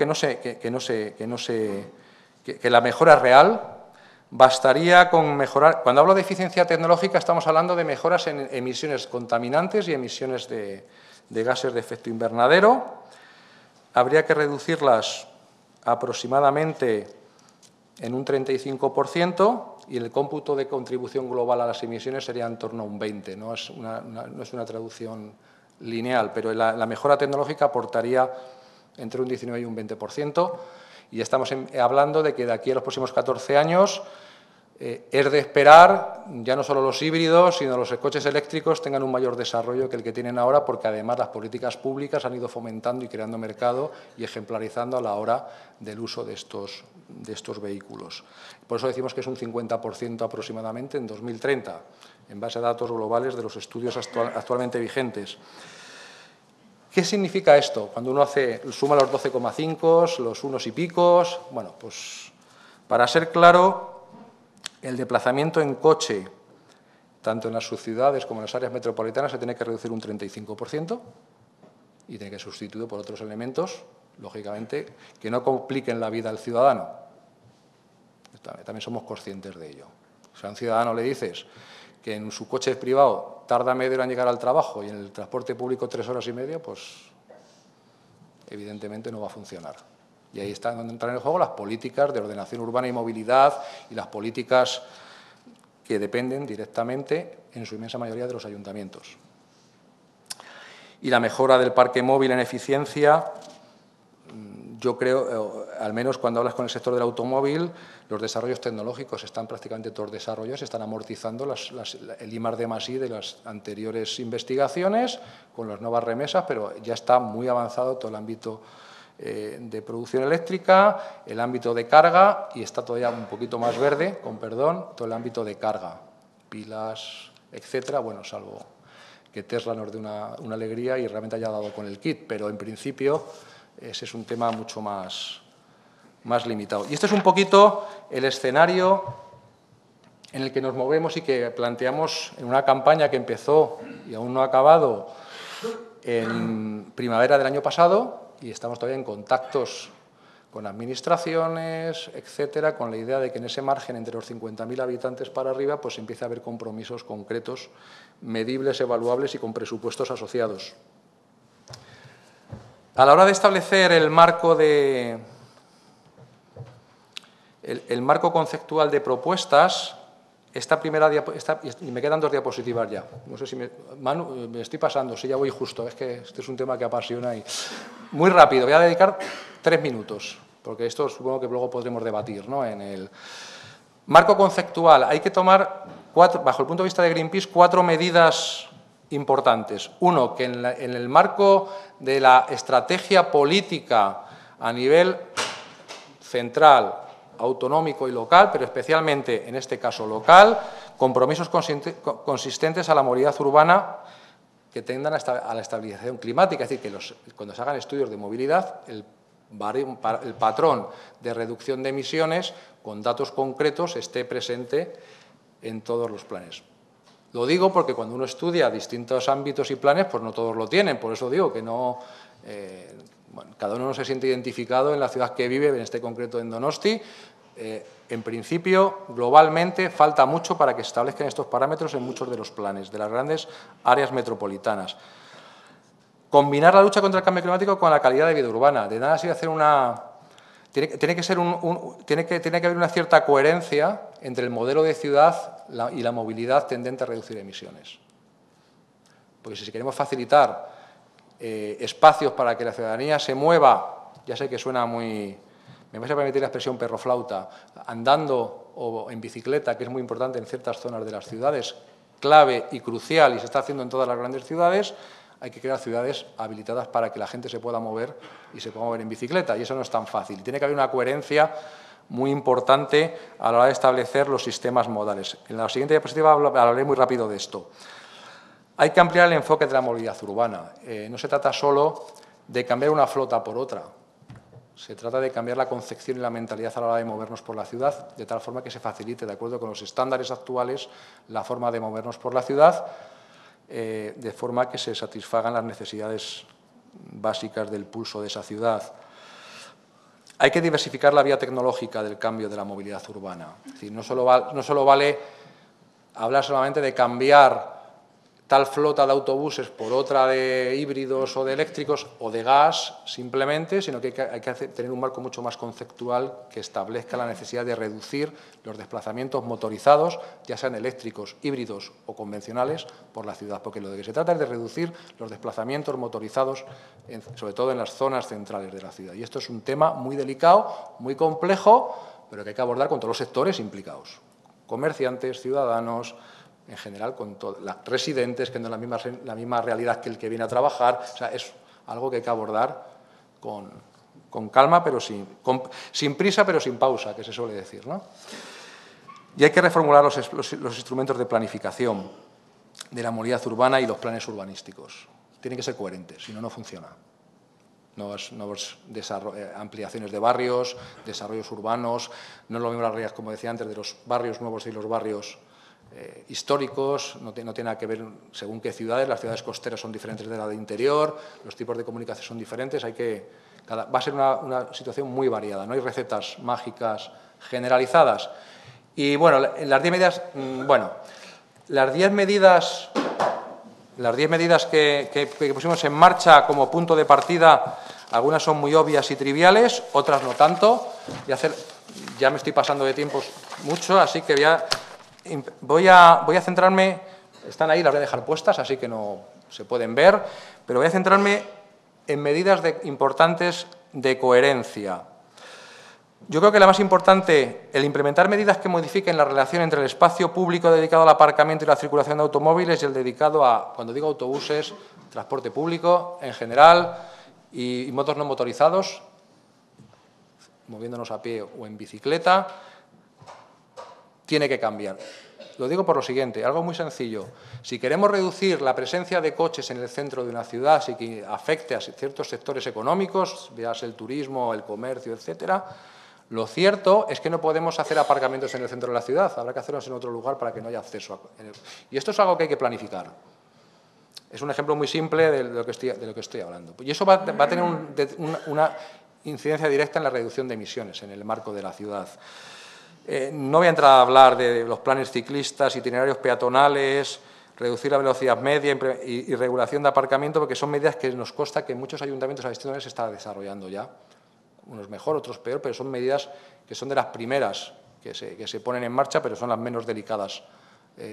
que la mejora es real, bastaría con mejorar... Cuando hablo de eficiencia tecnológica estamos hablando de mejoras en emisiones contaminantes y emisiones de gases de efecto invernadero. Habría que reducirlas aproximadamente en un 35% y el cómputo de contribución global a las emisiones sería en torno a un 20%. No es una traducción lineal, pero la mejora tecnológica aportaría entre un 19 y un 20%. Y estamos hablando de que de aquí a los próximos 14 años es de esperar ya no solo los híbridos, sino los coches eléctricos tengan un mayor desarrollo que el que tienen ahora, porque además las políticas públicas han ido fomentando y creando mercado y ejemplarizando a la hora del uso de estos vehículos. Por eso decimos que es un 50% aproximadamente en 2030, en base a datos globales de los estudios actualmente vigentes. ¿Qué significa esto? Cuando uno suma los 12,5, los unos y picos, bueno, pues para ser claro, el desplazamiento en coche, tanto en las subciudades como en las áreas metropolitanas, se tiene que reducir un 35% y tiene que ser sustituido por otros elementos, lógicamente, que no compliquen la vida al ciudadano. También somos conscientes de ello. O sea, a un ciudadano le dices que en su coche privado tarda media hora en llegar al trabajo y en el transporte público 3 horas y media, pues evidentemente no va a funcionar. Y ahí están donde entran en juego las políticas de ordenación urbana y movilidad y las políticas que dependen directamente, en su inmensa mayoría, de los ayuntamientos. Y la mejora del parque móvil en eficiencia, yo creo, al menos cuando hablas con el sector del automóvil, los desarrollos tecnológicos están prácticamente todos desarrollados, están amortizando el I+D+I de las anteriores investigaciones con las nuevas remesas, pero ya está muy avanzado todo el ámbito de producción eléctrica, el ámbito de carga, y está todavía un poquito más verde, con perdón, todo el ámbito de carga, pilas, etcétera, bueno, salvo que Tesla nos dé una alegría y realmente haya dado con el kit, pero en principio ese es un tema mucho más limitado. Y este es un poquito el escenario en el que nos movemos y que planteamos en una campaña que empezó y aún no ha acabado en primavera del año pasado, y estamos todavía en contactos con administraciones, etcétera, con la idea de que en ese margen entre los 50.000 habitantes para arriba pues empiece a haber compromisos concretos, medibles, evaluables y con presupuestos asociados. A la hora de establecer el marco conceptual de propuestas, esta primera y me quedan 2 diapositivas ya. No sé si Manu, me estoy pasando, sí, ya voy justo, es que este es un tema que apasiona y muy rápido, voy a dedicar 3 minutos, porque esto supongo que luego podremos debatir, ¿no? En el marco conceptual hay que tomar, bajo el punto de vista de Greenpeace, 4 medidas importantes. Uno, que en el marco de la estrategia política a nivel central, autonómico y local, pero especialmente en este caso local, compromisos consistentes a la movilidad urbana que tendan a la estabilización climática. Es decir, que cuando se hagan estudios de movilidad, el patrón de reducción de emisiones con datos concretos esté presente en todos los planes. Lo digo porque cuando uno estudia distintos ámbitos y planes, pues no todos lo tienen. Por eso digo que no, bueno, cada uno no se siente identificado en la ciudad que vive, en este concreto en Donosti. En principio, globalmente, falta mucho para que se establezcan estos parámetros en muchos de los planes de las grandes áreas metropolitanas. Combinar la lucha contra el cambio climático con la calidad de vida urbana. De nada sirve hacer una... Tiene que haber una cierta coherencia entre el modelo de ciudad y la movilidad tendente a reducir emisiones. Porque si queremos facilitar espacios para que la ciudadanía se mueva, ya sé que suena muy... Me vais a permitir la expresión perroflauta, andando o en bicicleta, que es muy importante en ciertas zonas de las ciudades, clave y crucial, y se está haciendo en todas las grandes ciudades. Hay que crear ciudades habilitadas para que la gente se pueda mover y se pueda mover en bicicleta, y eso no es tan fácil. Tiene que haber una coherencia muy importante a la hora de establecer los sistemas modales. En la siguiente diapositiva hablaré muy rápido de esto. Hay que ampliar el enfoque de la movilidad urbana. No se trata solo de cambiar una flota por otra. Se trata de cambiar la concepción y la mentalidad a la hora de movernos por la ciudad, de tal forma que se facilite, de acuerdo con los estándares actuales, la forma de movernos por la ciudad, de forma que se satisfagan las necesidades básicas del pulso de esa ciudad. Hay que diversificar la vía tecnológica del cambio de la movilidad urbana. Es decir, no solo vale hablar solamente de cambiar tal flota de autobuses por otra de híbridos o de eléctricos o de gas simplemente, sino que hay que tener un marco mucho más conceptual que establezca la necesidad de reducir los desplazamientos motorizados, ya sean eléctricos, híbridos o convencionales, por la ciudad, porque lo de que se trata es de reducir los desplazamientos motorizados, sobre todo en las zonas centrales de la ciudad. Y esto es un tema muy delicado, muy complejo, pero que hay que abordar con todos los sectores implicados, comerciantes, ciudadanos, en general, con residentes, que no es la misma realidad que el que viene a trabajar. O sea, es algo que hay que abordar con calma, pero sin prisa, pero sin pausa, que se suele decir, ¿no? Y hay que reformular los instrumentos de planificación de la movilidad urbana y los planes urbanísticos. Tienen que ser coherentes, si no, no funciona. Nuevas ampliaciones de barrios, desarrollos urbanos, no es lo mismo las realidades, como decía antes, de los barrios nuevos y los barrios históricos, no tiene nada que ver según qué ciudades. Las ciudades costeras son diferentes de la de interior, los tipos de comunicación son diferentes, va a ser una situación muy variada, no hay recetas mágicas generalizadas. Y bueno, las 10 medidas, las 10 medidas que pusimos en marcha como punto de partida, algunas son muy obvias y triviales, otras no tanto. Ya me estoy pasando de tiempos mucho, así que voy a centrarme, están ahí, las voy a dejar puestas, así que no se pueden ver, pero voy a centrarme en medidas importantes de coherencia. Yo creo que la más importante, el implementar medidas que modifiquen la relación entre el espacio público dedicado al aparcamiento y la circulación de automóviles y el dedicado a, cuando digo autobuses, transporte público en general y motos no motorizados, moviéndonos a pie o en bicicleta, tiene que cambiar. Lo digo por lo siguiente, algo muy sencillo. Si queremos reducir la presencia de coches en el centro de una ciudad, si que afecte a ciertos sectores económicos, veas el turismo, el comercio, etcétera, lo cierto es que no podemos hacer aparcamientos en el centro de la ciudad, habrá que hacerlos en otro lugar para que no haya acceso. Y esto es algo que hay que planificar. Es un ejemplo muy simple de lo que estoy hablando. Y eso va a tener una incidencia directa en la reducción de emisiones en el marco de la ciudad. No voy a entrar a hablar de los planes ciclistas, itinerarios peatonales, reducir la velocidad media y regulación de aparcamiento, porque son medidas que nos consta que en muchos ayuntamientos a distintos niveles se está desarrollando ya. Unos mejor, otros peor, pero son medidas que son de las primeras que se ponen en marcha, pero son las menos delicadas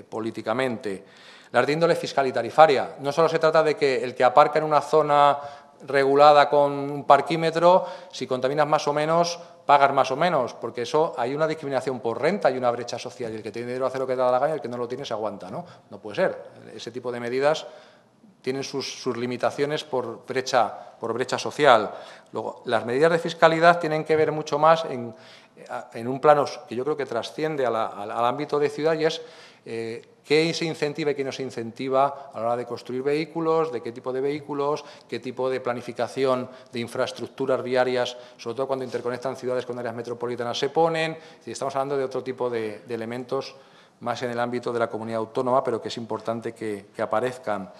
políticamente. Las de índole fiscal y tarifaria. No solo se trata de que el que aparca en una zona regulada con un parquímetro, si contaminas más o menos, pagas más o menos, porque eso hay una discriminación por renta, hay una brecha social, y el que tiene dinero hace lo que da la gana y el que no lo tiene se aguanta, ¿no? No puede ser. Ese tipo de medidas tienen sus limitaciones por brecha social. Luego, las medidas de fiscalidad tienen que ver mucho más en un plano que yo creo que trasciende al ámbito de ciudad, y es qué se incentiva y qué no se incentiva a la hora de construir vehículos, de qué tipo de vehículos, qué tipo de planificación de infraestructuras viarias, sobre todo cuando interconectan ciudades con áreas metropolitanas, se ponen. Si estamos hablando de otro tipo de elementos más en el ámbito de la comunidad autónoma, pero que es importante que aparezcan.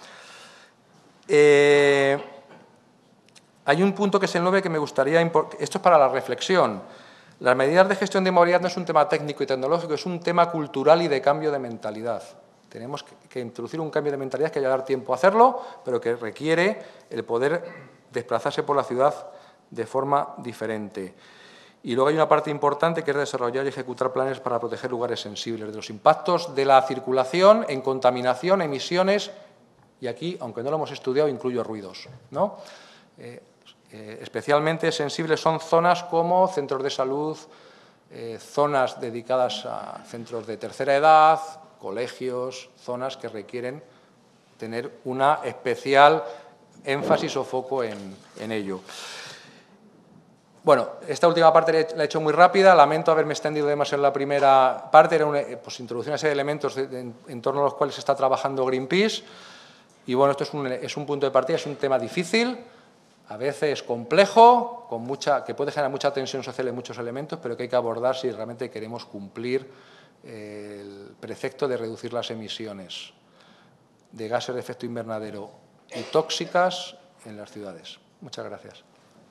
Hay un punto que es el 9 que me gustaría... Esto es para la reflexión. Las medidas de gestión de movilidad no es un tema técnico y tecnológico, es un tema cultural y de cambio de mentalidad. Tenemos que introducir un cambio de mentalidad que haya que dar tiempo a hacerlo, pero que requiere el poder desplazarse por la ciudad de forma diferente. Y luego hay una parte importante que es desarrollar y ejecutar planes para proteger lugares sensibles de los impactos de la circulación en contaminación, emisiones, y aquí, aunque no lo hemos estudiado, incluyo ruidos, ¿no? Especialmente sensibles son zonas como centros de salud, zonas dedicadas a centros de tercera edad, colegios, zonas que requieren tener una especial énfasis o foco en ello. Bueno, esta última parte la he hecho muy rápida, lamento haberme extendido demasiado en la primera parte, era una introducción a serie de elementos en torno a los cuales está trabajando Greenpeace, y bueno, esto es un punto de partida, es un tema difícil, a veces complejo, que puede generar mucha tensión social en muchos elementos, pero que hay que abordar si realmente queremos cumplir el precepto de reducir las emisiones de gases de efecto invernadero y tóxicas en las ciudades. Muchas gracias.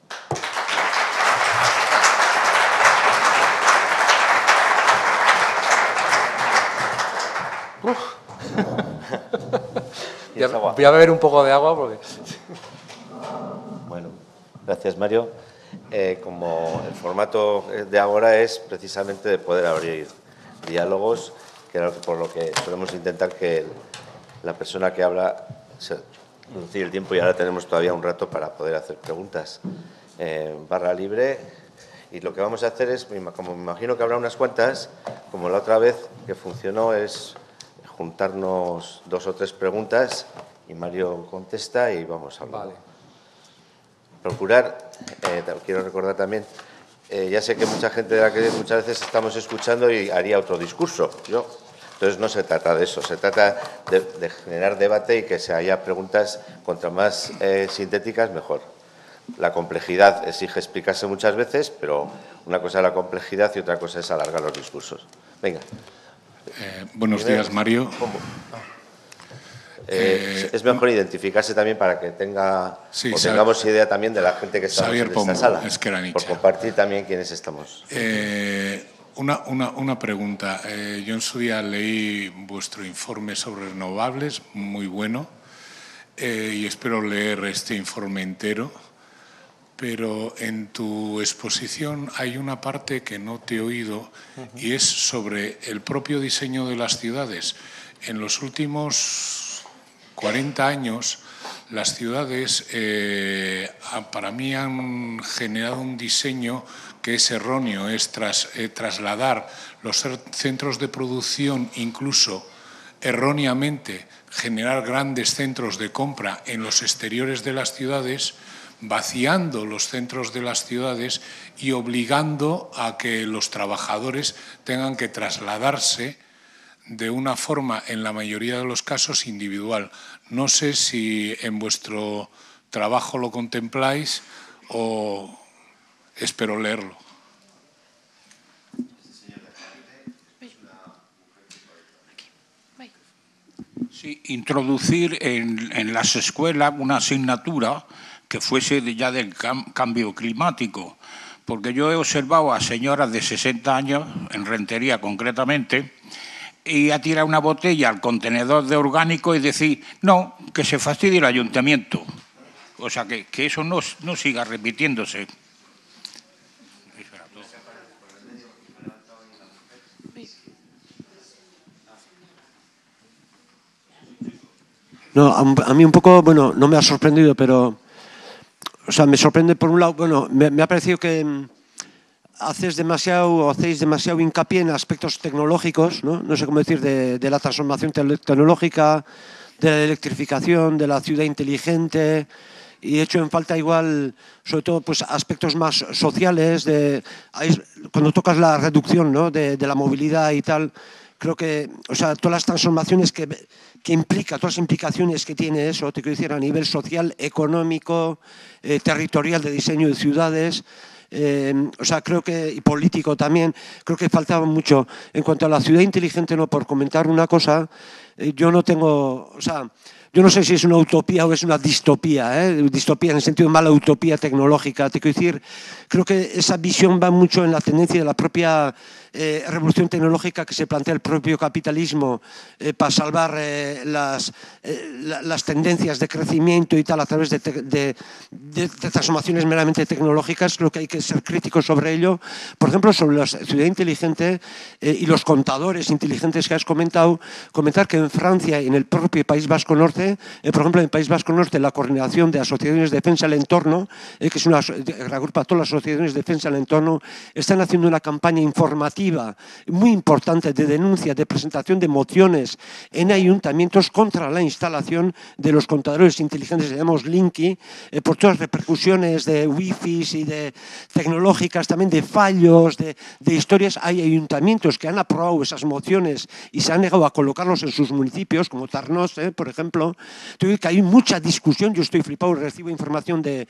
Voy a beber un poco de agua porque... Bueno, gracias, Mario. Como el formato de ahora es precisamente de poder abrir diálogos, que es por lo que solemos intentar que la persona que habla se reducir el tiempo, y ahora tenemos todavía un rato para poder hacer preguntas. Barra libre, y lo que vamos a hacer es, como me imagino que habrá unas cuantas, como la otra vez que funcionó, es juntarnos 2 o 3 preguntas y Mario contesta y vamos a hablar. Vale. Procurar, quiero recordar también, ya sé que mucha gente de la que muchas veces estamos escuchando y haría otro discurso, entonces no se trata de eso, se trata de generar debate y que se haya preguntas cuanto más sintéticas mejor. La complejidad exige explicarse muchas veces, pero una cosa es la complejidad y otra cosa es alargar los discursos. Venga. Buenos días, Mario. Es mejor identificarse también para que tengamos idea también de la gente que está en esta sala, por compartir también quiénes estamos. Una pregunta. Yo en su día leí vuestro informe sobre renovables, muy bueno, y espero leer este informe entero, pero en tu exposición hay una parte que no te he oído y es sobre el propio diseño de las ciudades. En los últimos 40 años, las ciudades para mí han generado un diseño que es erróneo, es trasladar los centros de producción, incluso erróneamente generar grandes centros de compra en los exteriores de las ciudades, vaciando los centros de las ciudades y obligando a que los trabajadores tengan que trasladarse de una forma, en la mayoría de los casos, individual. No sé si en vuestro trabajo lo contempláis o espero leerlo. Sí, introducir en las escuelas una asignatura que fuese ya del cambio climático, porque yo he observado a señoras de 60 años, en Rentería concretamente, y a tirar una botella al contenedor de orgánico y decir, no, que se fastidie el ayuntamiento. O sea, que eso no siga repitiéndose. No, a mí un poco, bueno, no me ha sorprendido, pero o sea, me sorprende por un lado, bueno, me ha parecido que hacéis demasiado hincapié en aspectos tecnológicos, no sé cómo decir, de la transformación tecnológica, de la electrificación, de la ciudad inteligente, y he hecho en falta igual, sobre todo, pues aspectos más sociales, cuando tocas la reducción, ¿no?, de la movilidad y tal. Creo que, o sea, todas las transformaciones que implica, todas las implicaciones que tiene eso, te quiero decir, a nivel social, económico, territorial, de diseño de ciudades, o sea, creo que, y político también, creo que faltaba mucho. En cuanto a la ciudad inteligente, no, por comentar una cosa, yo no tengo, o sea, yo no sé si es una utopía o es una distopía, distopía en el sentido de mala utopía tecnológica. Te quiero decir, creo que esa visión va mucho en la tendencia de la propia revolución tecnológica que se plantea el propio capitalismo para salvar las tendencias de crecimiento y tal a través de transformaciones meramente tecnológicas. Creo que hay que ser críticos sobre ello. Por ejemplo, sobre la ciudad inteligente y los contadores inteligentes que has comentado, comentar que en Francia y en el propio País Vasco Norte, por ejemplo, en el País Vasco Norte, la coordinación de asociaciones de defensa del entorno, que es agrupa a todas las asociaciones de defensa del entorno, están haciendo una campaña informativa muy importante de denuncia, de presentación de mociones en ayuntamientos contra la instalación de los contadores inteligentes, llamamos Linky, por todas las repercusiones de wifi y de tecnológicas, también de fallos, de historias. Hay ayuntamientos que han aprobado esas mociones y se han negado a colocarlos en sus municipios, como Tarnós, por ejemplo. Tengo que hay mucha discusión. Yo estoy flipado y recibo información de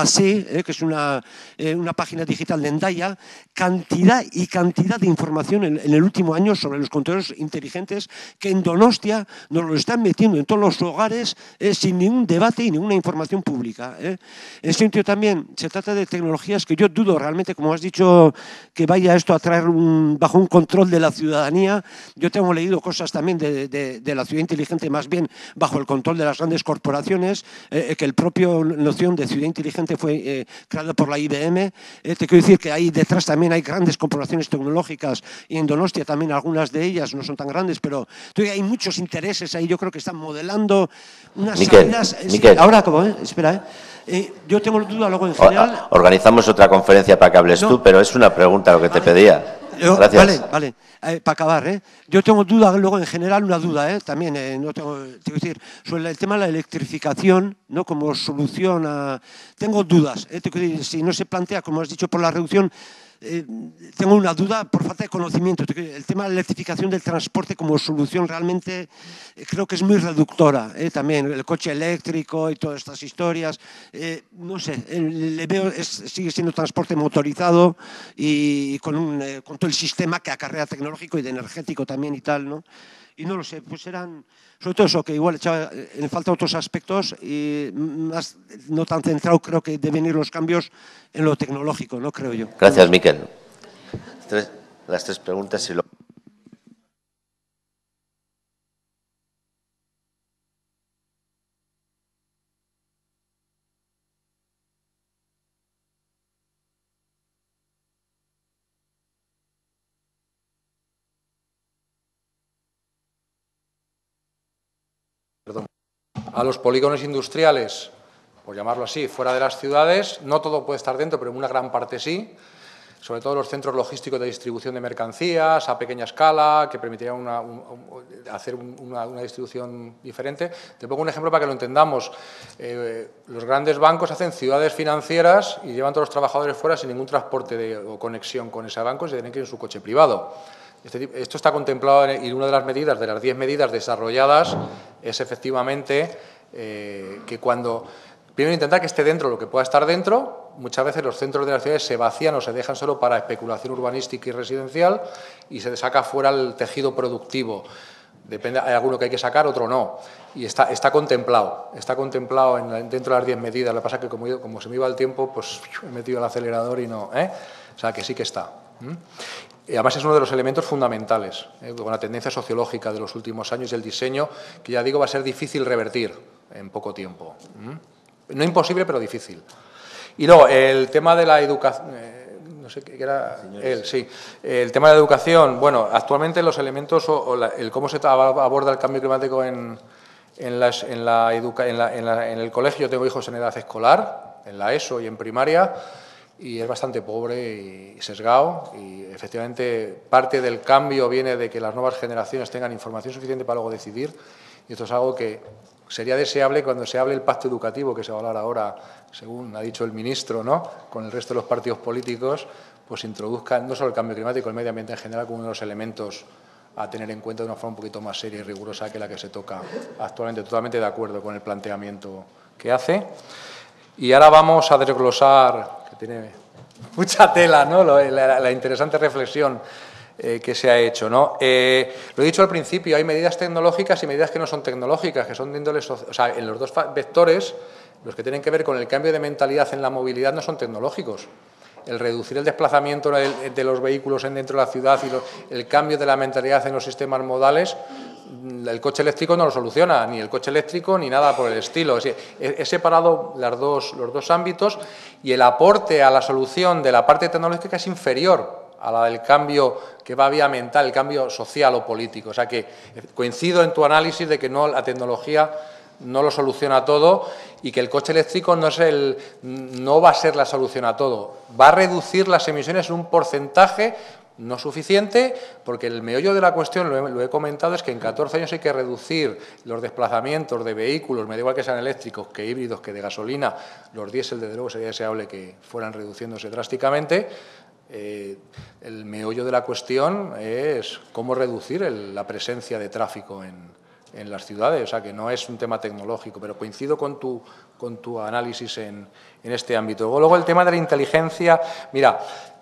AC, que es una página digital de Endaya, cantidad de información en el último año sobre los contadores inteligentes que en Donostia nos lo están metiendo en todos los hogares sin ningún debate y ninguna información pública. En ese sentido también se trata de tecnologías que yo dudo realmente, como has dicho, que vaya esto a traer bajo un control de la ciudadanía. Yo tengo leído cosas también de la ciudad inteligente más bien bajo el control de las grandes corporaciones, que el propio noción de ciudad inteligente fue creado por la IBM. Te quiero decir que ahí detrás también hay grandes corporaciones tecnológicas y en Donostia también algunas de ellas no son tan grandes, pero hay muchos intereses ahí. Yo creo que están modelando unas salidas. Miquel. Ahora acabo, espera. Yo tengo duda luego en general. Organizamos otra conferencia para que hables tú, pero es una pregunta lo que te pedía. Gracias. Vale. Para acabar, yo tengo duda luego en general, una duda, también, no tengo que decir, sobre el tema de la electrificación, ¿no?, como solución a... Tengo dudas, tengo que decir, si no se plantea, como has dicho, por la reducción, tengo una duda por falta de conocimiento. El tema de la electrificación del transporte como solución realmente creo que es muy reductora. También el coche eléctrico y todas estas historias. No sé, le veo, sigue siendo transporte motorizado y con todo el sistema que acarrea tecnológico y de energético también y tal, ¿no? Y no lo sé, pues eran, sobre todo eso, que igual echaba en falta otros aspectos y más, no tan centrado creo que deben ir los cambios en lo tecnológico, ¿no? Creo yo. Gracias, Miquel. Las tres preguntas y luego... A los polígonos industriales, por llamarlo así, fuera de las ciudades, no todo puede estar dentro, pero en una gran parte sí, sobre todo los centros logísticos de distribución de mercancías a pequeña escala, que permitirían hacer una distribución diferente. Te pongo un ejemplo para que lo entendamos. Los grandes bancos hacen ciudades financieras y llevan todos los trabajadores fuera sin ningún transporte o conexión con ese banco, se tienen que ir en su coche privado. Esto está contemplado y una de las medidas, de las 10 medidas desarrolladas, es efectivamente que cuando primero intentar que esté dentro lo que pueda estar dentro. Muchas veces los centros de las ciudades se vacían o se dejan solo para especulación urbanística y residencial y se saca fuera el tejido productivo. Depende, hay alguno que hay que sacar, otro no. Y está contemplado dentro de las 10 medidas. Lo que pasa es que como se me iba el tiempo, pues he metido el acelerador y no. O sea, que sí que está. Y además es uno de los elementos fundamentales, con la tendencia sociológica de los últimos años y el diseño, que ya digo va a ser difícil revertir en poco tiempo. No imposible, pero difícil. Y luego, el tema de la educación, no sé qué era él, sí. El tema de la educación, bueno, actualmente los elementos el cómo se aborda el cambio climático en el colegio. Yo tengo hijos en edad escolar, en la ESO y en primaria, y es bastante pobre y sesgado, y efectivamente parte del cambio viene de que las nuevas generaciones tengan información suficiente para luego decidir, y esto es algo que sería deseable cuando se hable del pacto educativo, que se va a hablar ahora, según ha dicho el ministro, ¿no?, con el resto de los partidos políticos, pues introduzcan no solo el cambio climático, el medio ambiente en general, como uno de los elementos a tener en cuenta de una forma un poquito más seria y rigurosa que la que se toca actualmente. Totalmente de acuerdo con el planteamiento que hace. Y ahora vamos a desglosar, que tiene mucha tela, ¿no?, la interesante reflexión que se ha hecho, ¿no? Lo he dicho al principio, hay medidas tecnológicas y medidas que no son tecnológicas, que son de índole social. O sea, en los dos vectores, los que tienen que ver con el cambio de mentalidad en la movilidad no son tecnológicos. El reducir el desplazamiento de los vehículos dentro de la ciudad y el cambio de la mentalidad en los sistemas modales, el coche eléctrico no lo soluciona, ni el coche eléctrico ni nada por el estilo. He separado los dos ámbitos, y el aporte a la solución de la parte tecnológica es inferior a la del cambio que va vía mental, el cambio social o político. O sea que coincido en tu análisis de que no, la tecnología no lo soluciona todo, y que el coche eléctrico no va a ser la solución a todo. Va a reducir las emisiones en un porcentaje no suficiente, porque el meollo de la cuestión, lo he comentado, es que en 14 años hay que reducir los desplazamientos de vehículos, me da igual que sean eléctricos, que híbridos, que de gasolina. Los diésel, desde luego, sería deseable que fueran reduciéndose drásticamente. El meollo de la cuestión es cómo reducir la presencia de tráfico en las ciudades, o sea que no es un tema tecnológico, pero coincido con tu análisis en este ámbito. Luego el tema de la inteligencia. Mira,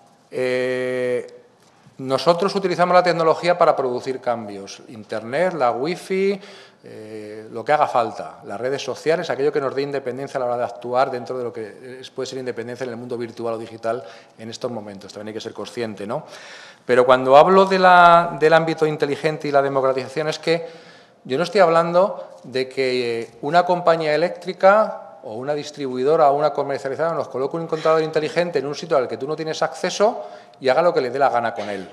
nosotros utilizamos la tecnología para producir cambios. Internet, la wifi, lo que haga falta, las redes sociales, aquello que nos dé independencia a la hora de actuar dentro de lo que puede ser independencia en el mundo virtual o digital en estos momentos. También hay que ser consciente, ¿no? Pero cuando hablo del ámbito inteligente y la democratización, es que yo no estoy hablando de que una compañía eléctrica o una distribuidora o una comercializadora nos coloque un contador inteligente en un sitio al que tú no tienes acceso y haga lo que le dé la gana con él.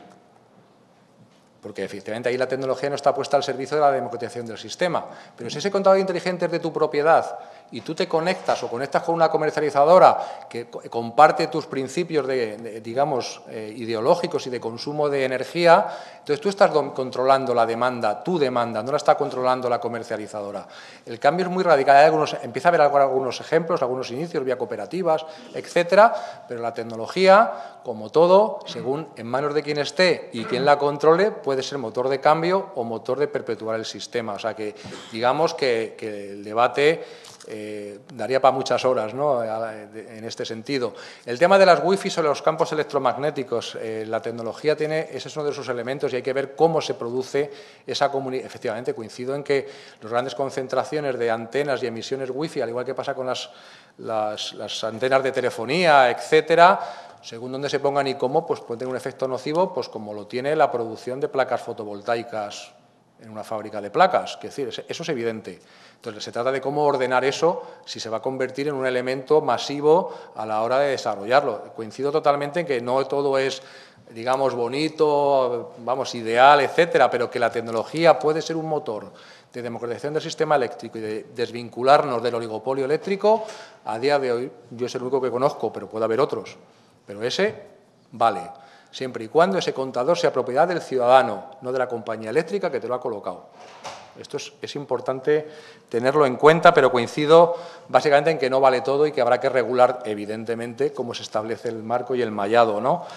Porque efectivamente ahí la tecnología no está puesta al servicio de la democratización del sistema. Pero si ese contador inteligente es de tu propiedad y tú te conectas o conectas con una comercializadora que comparte tus principios digamos, ideológicos y de consumo de energía, entonces tú estás controlando la demanda, tu demanda, no la está controlando la comercializadora. El cambio es muy radical. Empieza a haber algunos ejemplos, algunos inicios vía cooperativas, etcétera, pero la tecnología, como todo, según en manos de quien esté y quien la controle, puede ser motor de cambio o motor de perpetuar el sistema. O sea que, digamos que el debate daría para muchas horas, ¿no?, en este sentido. El tema de las wifi o los campos electromagnéticos, la tecnología ese es uno de sus elementos y hay que ver cómo se produce esa comunicación. Efectivamente, coincido en que las grandes concentraciones de antenas y emisiones wifi, al igual que pasa con las antenas de telefonía, etcétera, según dónde se pongan y cómo, pues puede tener un efecto nocivo, pues como lo tiene la producción de placas fotovoltaicas en una fábrica de placas. Es decir, eso es evidente. Entonces, se trata de cómo ordenar eso si se va a convertir en un elemento masivo a la hora de desarrollarlo. Coincido totalmente en que no todo es, digamos, bonito, vamos, ideal, etcétera, pero que la tecnología puede ser un motor de democratización del sistema eléctrico y de desvincularnos del oligopolio eléctrico. A día de hoy, yo es el único que conozco, pero puede haber otros. Pero ese vale, siempre y cuando ese contador sea propiedad del ciudadano, no de la compañía eléctrica que te lo ha colocado. Esto es importante tenerlo en cuenta, pero coincido básicamente en que no vale todo y que habrá que regular, evidentemente, cómo se establece el marco y el mallado, ¿no?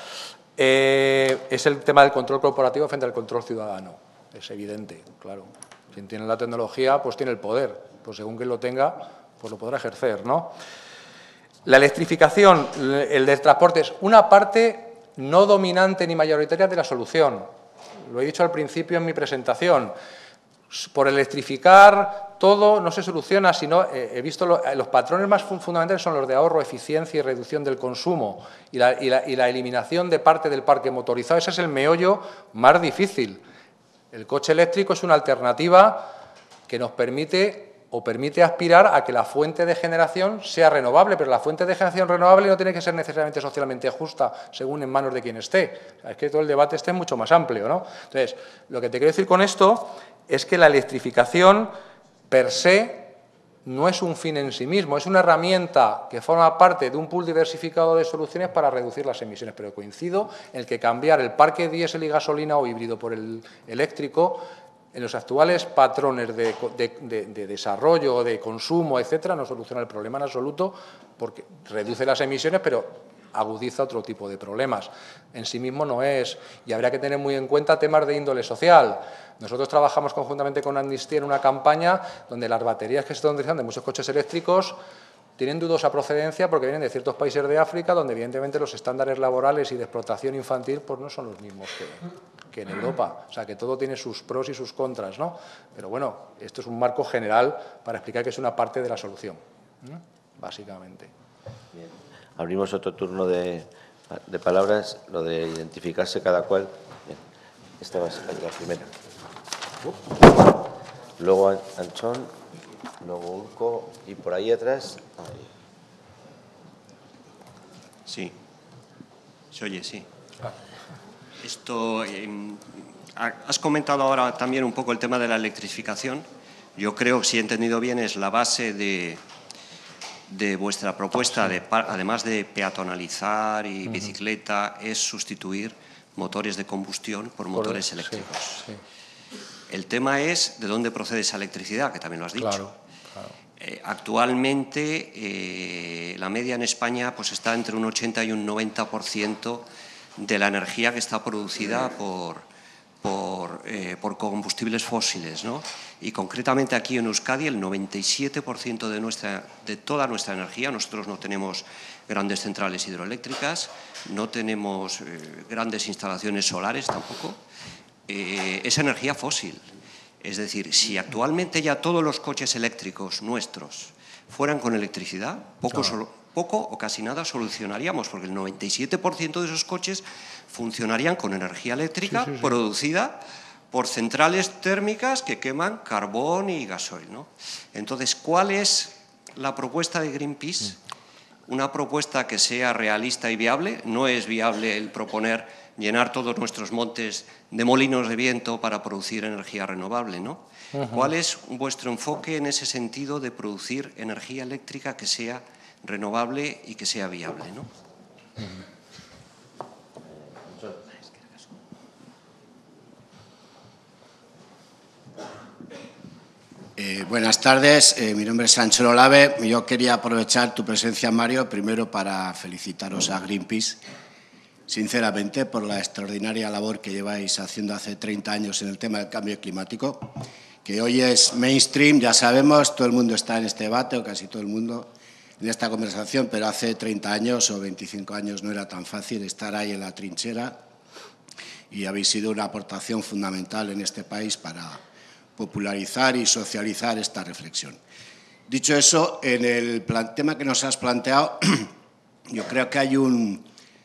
Es el tema del control corporativo frente al control ciudadano. Es evidente, claro. Quien tiene la tecnología, pues tiene el poder. Pues según quien lo tenga, pues lo podrá ejercer, ¿no? La electrificación, el del transporte, es una parte no dominante ni mayoritaria de la solución. Lo he dicho al principio en mi presentación. Por electrificar todo no se soluciona, sino he visto los patrones más fundamentales son los de ahorro, eficiencia y reducción del consumo y la eliminación de parte del parque motorizado. Ese es el meollo más difícil. El coche eléctrico es una alternativa que nos permite aspirar a que la fuente de generación sea renovable, pero la fuente de generación renovable no tiene que ser necesariamente socialmente justa, según en manos de quien esté. Es que todo el debate es mucho más amplio, ¿no? Entonces, lo que te quiero decir con esto es que la electrificación per se no es un fin en sí mismo, es una herramienta que forma parte de un pool diversificado de soluciones para reducir las emisiones. Pero coincido en que cambiar el parque diésel y gasolina o híbrido por el eléctrico en los actuales patrones de desarrollo o de consumo, etcétera, no soluciona el problema en absoluto, porque reduce las emisiones, pero agudiza otro tipo de problemas. En sí mismo no es. Y habría que tener muy en cuenta temas de índole social. Nosotros trabajamos conjuntamente con Amnistía en una campaña donde las baterías que se están utilizando en muchos coches eléctricos tienen dudosa procedencia porque vienen de ciertos países de África donde evidentemente los estándares laborales y de explotación infantil pues no son los mismos que en Europa. O sea, que todo tiene sus pros y sus contras, ¿no? Pero bueno, esto es un marco general para explicar que es una parte de la solución, ¿no? Básicamente. Bien. Abrimos otro turno de palabras, lo de identificarse cada cual. Bien. Esta va a ser la primera. Luego Anchón, luego Urco y por ahí atrás. Ahí. Sí, se oye, sí. Esto, has comentado ahora también un poco el tema de la electrificación. Yo creo, si he entendido bien, es la base de vuestra propuesta, además de peatonalizar y bicicleta, es sustituir motores de combustión por motores eléctricos. Sí, sí. El tema es de dónde procede esa electricidad, que también lo has dicho. Claro, claro. Actualmente, la media en España pues, está entre un 80 y un 90% de la energía que está producida por combustibles fósiles, ¿no? Y concretamente aquí en Euskadi el 97% de toda nuestra energía, nosotros no tenemos grandes centrales hidroeléctricas, no tenemos grandes instalaciones solares tampoco, es energía fósil. Es decir, si actualmente ya todos los coches eléctricos nuestros fueran con electricidad, poco o casi nada solucionaríamos, porque el 97% de esos coches funcionarían con energía eléctrica producida por centrales térmicas que queman carbón y gasoil, ¿no? Entonces, ¿cuál es la propuesta de Greenpeace? Una propuesta que sea realista y viable. No es viable el proponer llenar todos nuestros montes de molinos de viento para producir energía renovable, ¿no? ¿Cuál es vuestro enfoque en ese sentido de producir energía eléctrica que sea renovable y que sea viable, ¿no? Buenas tardes, mi nombre es Sancho Olave. Yo quería aprovechar tu presencia, Mario, primero para felicitaros a Greenpeace, sinceramente, por la extraordinaria labor que lleváis haciendo hace 30 años en el tema del cambio climático, que hoy es mainstream, ya sabemos, todo el mundo está en este debate, o casi todo el mundo en esta conversación, pero hace 30 años o 25 años no era tan fácil estar ahí en la trinchera y habéis sido una aportación fundamental en este país para popularizar y socializar esta reflexión. Dicho eso, en el tema que nos has planteado, yo creo que hay un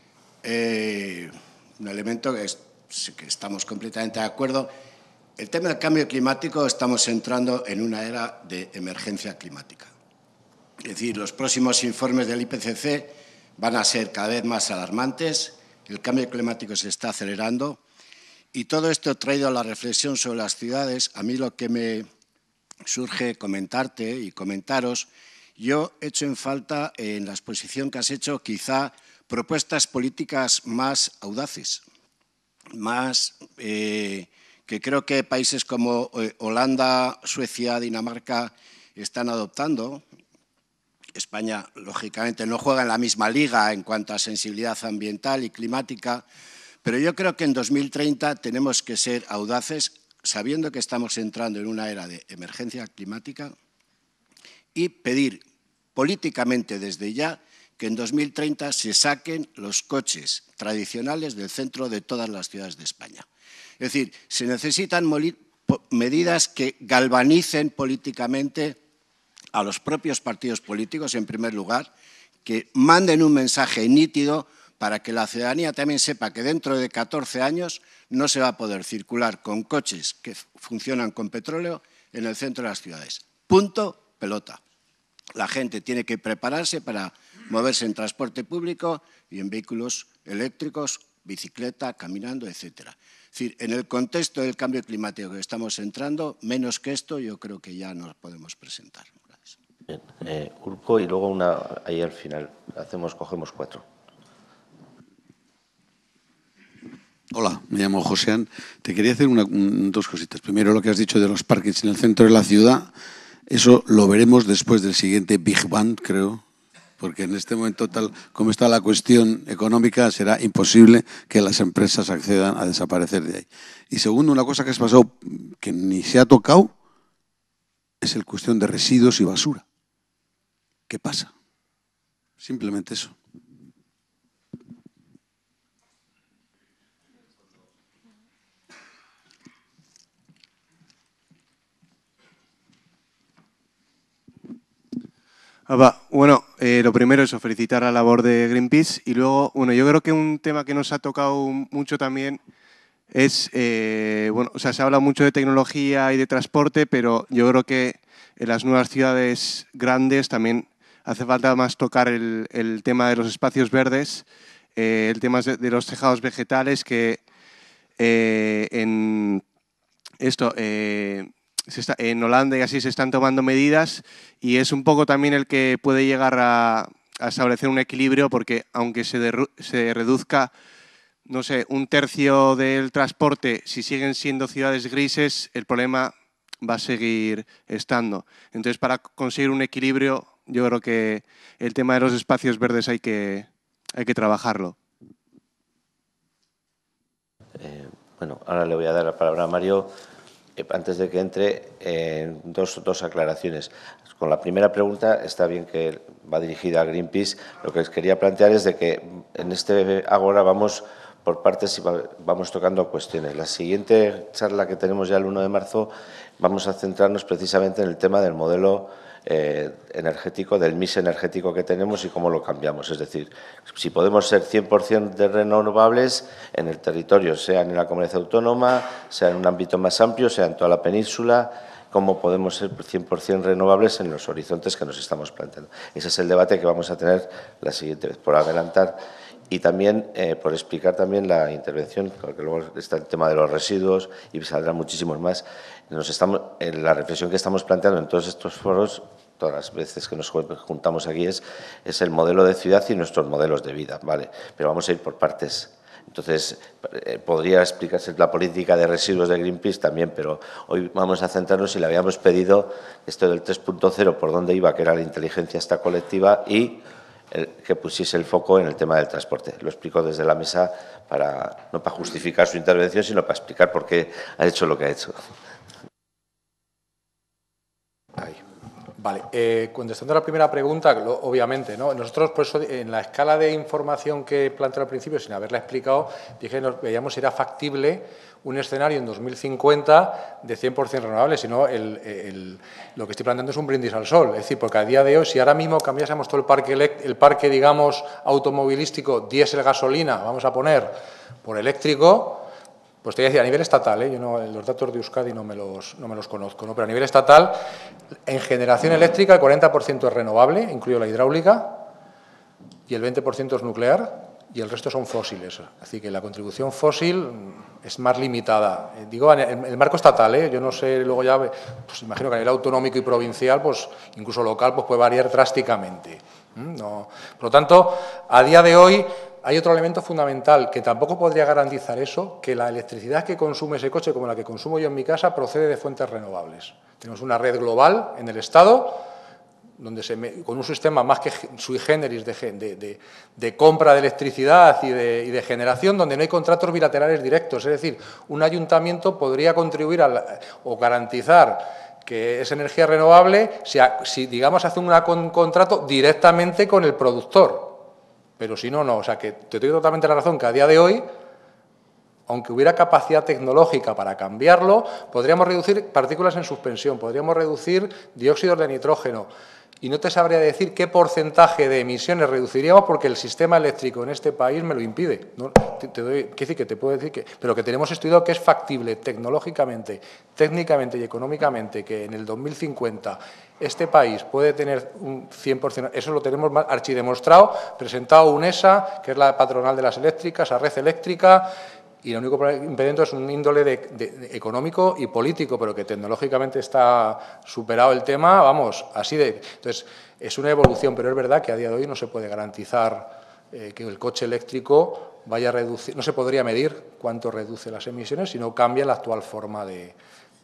elemento que estamos completamente de acuerdo. El tema del cambio climático, estamos entrando en una era de emergencia climática. Es decir, los próximos informes del IPCC van a ser cada vez más alarmantes, el cambio climático se está acelerando y todo esto traído a la reflexión sobre las ciudades. A mí lo que me surge comentarte y comentaros, yo he hecho en falta en la exposición que has hecho quizá propuestas políticas más audaces, más que creo que países como Holanda, Suecia, Dinamarca están adoptando. España, lógicamente, no juega en la misma liga en cuanto a sensibilidad ambiental y climática, pero yo creo que en 2030 tenemos que ser audaces, sabiendo que estamos entrando en una era de emergencia climática, y pedir políticamente desde ya que en 2030 se saquen los coches tradicionales del centro de todas las ciudades de España. Es decir, se necesitan medidas que galvanicen políticamente a los propios partidos políticos, en primer lugar, que manden un mensaje nítido para que la ciudadanía también sepa que dentro de 14 años no se va a poder circular con coches que funcionan con petróleo en el centro de las ciudades. Punto, pelota. La gente tiene que prepararse para moverse en transporte público y en vehículos eléctricos, bicicleta, caminando, etcétera. Es decir, en el contexto del cambio climático que estamos entrando, menos que esto yo creo que ya nos podemos presentar. Gracias. Bien, Urco y luego una ahí al final. Cogemos 4. Hola, me llamo Joseán. Te quería hacer dos cositas. Primero, lo que has dicho de los parques en el centro de la ciudad, eso lo veremos después del siguiente Big Bang, creo, porque en este momento, tal como está la cuestión económica, será imposible que las empresas accedan a desaparecer de ahí. Y segundo, una cosa que has pasado, que ni se ha tocado, es la cuestión de residuos y basura. ¿Qué pasa? Simplemente eso. Bueno, lo primero es felicitar la labor de Greenpeace y luego, bueno, yo creo que un tema que nos ha tocado mucho también es, bueno, o sea, se habla mucho de tecnología y de transporte, pero yo creo que en las nuevas ciudades grandes también hace falta más tocar el tema de los espacios verdes, el tema de los tejados vegetales, que en Holanda y así se están tomando medidas y es un poco también el que puede llegar a establecer un equilibrio, porque aunque se reduzca, no sé, 1/3 del transporte, si siguen siendo ciudades grises, el problema va a seguir estando. Entonces, para conseguir un equilibrio, yo creo que el tema de los espacios verdes hay que trabajarlo. Bueno, ahora le voy a dar la palabra a Mario. Antes de que entre, dos aclaraciones. Con la primera pregunta, está bien que va dirigida a Greenpeace. Lo que les quería plantear es de que en este Agora vamos por partes y vamos tocando cuestiones. La siguiente charla que tenemos ya el 1 de marzo vamos a centrarnos precisamente en el tema del modelo energético, del mix energético que tenemos y cómo lo cambiamos. Es decir, si podemos ser 100% de renovables en el territorio, sea en la comunidad autónoma, sea en un ámbito más amplio, sea en toda la península, cómo podemos ser 100% renovables en los horizontes que nos estamos planteando. Ese es el debate que vamos a tener la siguiente vez, por adelantar. Y también por explicar también la intervención, porque luego está el tema de los residuos y saldrán muchísimos más. En la reflexión que estamos planteando en todos estos foros, todas las veces que nos juntamos aquí, es el modelo de ciudad y nuestros modelos de vida, ¿vale? Pero vamos a ir por partes. Entonces, podría explicarse la política de residuos de Greenpeace también, pero hoy vamos a centrarnos, y le habíamos pedido esto del 3.0, por dónde iba, que era la inteligencia esta colectiva, y que pusiese el foco en el tema del transporte. Lo explico desde la mesa, no para justificar su intervención, sino para explicar por qué ha hecho lo que ha hecho. Ahí. Vale, contestando a la primera pregunta, obviamente, ¿no? Nosotros, por eso, en la escala de información que planteé al principio, sin haberla explicado, dije que veíamos si era factible un escenario en 2050 de 100% renovable, sino lo que estoy planteando es un brindis al sol. Es decir, porque a día de hoy, si ahora mismo cambiásemos todo el parque, digamos, automovilístico, diésel, gasolina, vamos a poner, por eléctrico, pues te voy a decir, a nivel estatal, yo los datos de Euskadi no me los conozco, ¿no? Pero a nivel estatal, en generación eléctrica, el 40% es renovable, incluido la hidráulica, y el 20% es nuclear, y el resto son fósiles. Así que la contribución fósil es más limitada. Digo, en el marco estatal, yo no sé, luego ya, pues imagino que a nivel autonómico y provincial, pues incluso local, pues puede variar drásticamente. No. Por lo tanto, a día de hoy, hay otro elemento fundamental que tampoco podría garantizar eso, que la electricidad que consume ese coche, como la que consumo yo en mi casa, procede de fuentes renovables. Tenemos una red global en el Estado, donde con un sistema más que sui generis de compra de electricidad y de generación, donde no hay contratos bilaterales directos. Es decir, un ayuntamiento podría contribuir o garantizar que es energía renovable si digamos, hace un contrato directamente con el productor. Pero si no, no. O sea, que te doy totalmente la razón que a día de hoy, aunque hubiera capacidad tecnológica para cambiarlo, podríamos reducir partículas en suspensión, podríamos reducir dióxidos de nitrógeno. Y no te sabría decir qué porcentaje de emisiones reduciríamos porque el sistema eléctrico en este país me lo impide. ¿No? Te puedo decir pero que tenemos estudiado que es factible tecnológicamente, técnicamente y económicamente, que en el 2050 este país puede tener un 100%, eso lo tenemos más archidemostrado, presentado UNESA, que es la patronal de las eléctricas, a Red Eléctrica, y el único impedimento es un índole económico y político, pero que tecnológicamente está superado el tema, vamos, así de... Entonces, es una evolución, pero es verdad que a día de hoy no se puede garantizar que el coche eléctrico vaya a reducir, no se podría medir cuánto reduce las emisiones si no cambia la actual forma de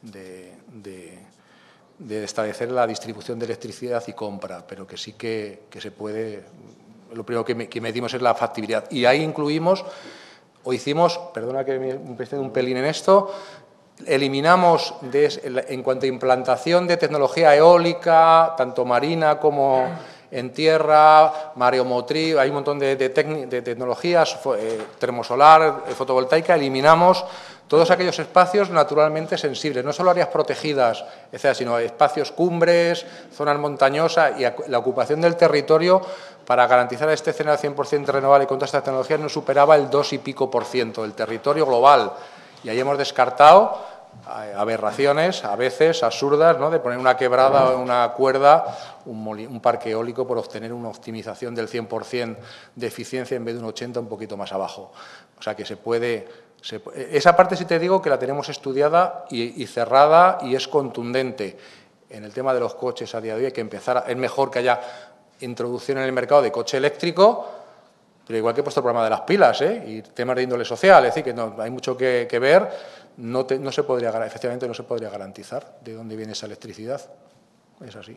establecer la distribución de electricidad y compra, pero que sí que se puede, lo primero que medimos es la factibilidad. Y ahí incluimos, o hicimos, perdona que me empecé un pelín en esto, eliminamos en cuanto a implantación de tecnología eólica, tanto marina como en tierra, mareomotriz, hay un montón de tecnologías, termosolar, fotovoltaica, eliminamos todos aquellos espacios naturalmente sensibles, no solo áreas protegidas, etcétera, sino espacios cumbres, zonas montañosas y la ocupación del territorio para garantizar este escenario 100% renovable con todas estas tecnologías no superaba el 2 y pico % del territorio global. Y ahí hemos descartado aberraciones, a veces absurdas, ¿no?, de poner una quebrada o una cuerda, un parque eólico por obtener una optimización del 100% de eficiencia en vez de un 80% un poquito más abajo. O sea que se puede... Esa parte sí te digo que la tenemos estudiada y cerrada y es contundente. En el tema de los coches a día de hoy hay que empezar, es mejor que haya introducción en el mercado de coche eléctrico, pero igual que he puesto el programa de las pilas, y temas de índole social, es decir, que no, hay mucho que ver, no se podría, efectivamente no se podría garantizar de dónde viene esa electricidad, es así.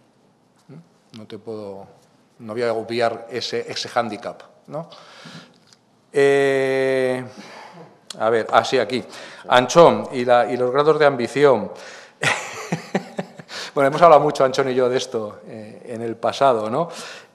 No voy a obviar ese hándicap, ¿no? A ver, sí, aquí. Anchón y los grados de ambición. Bueno, hemos hablado mucho, Anchón y yo, de esto en el pasado, ¿no?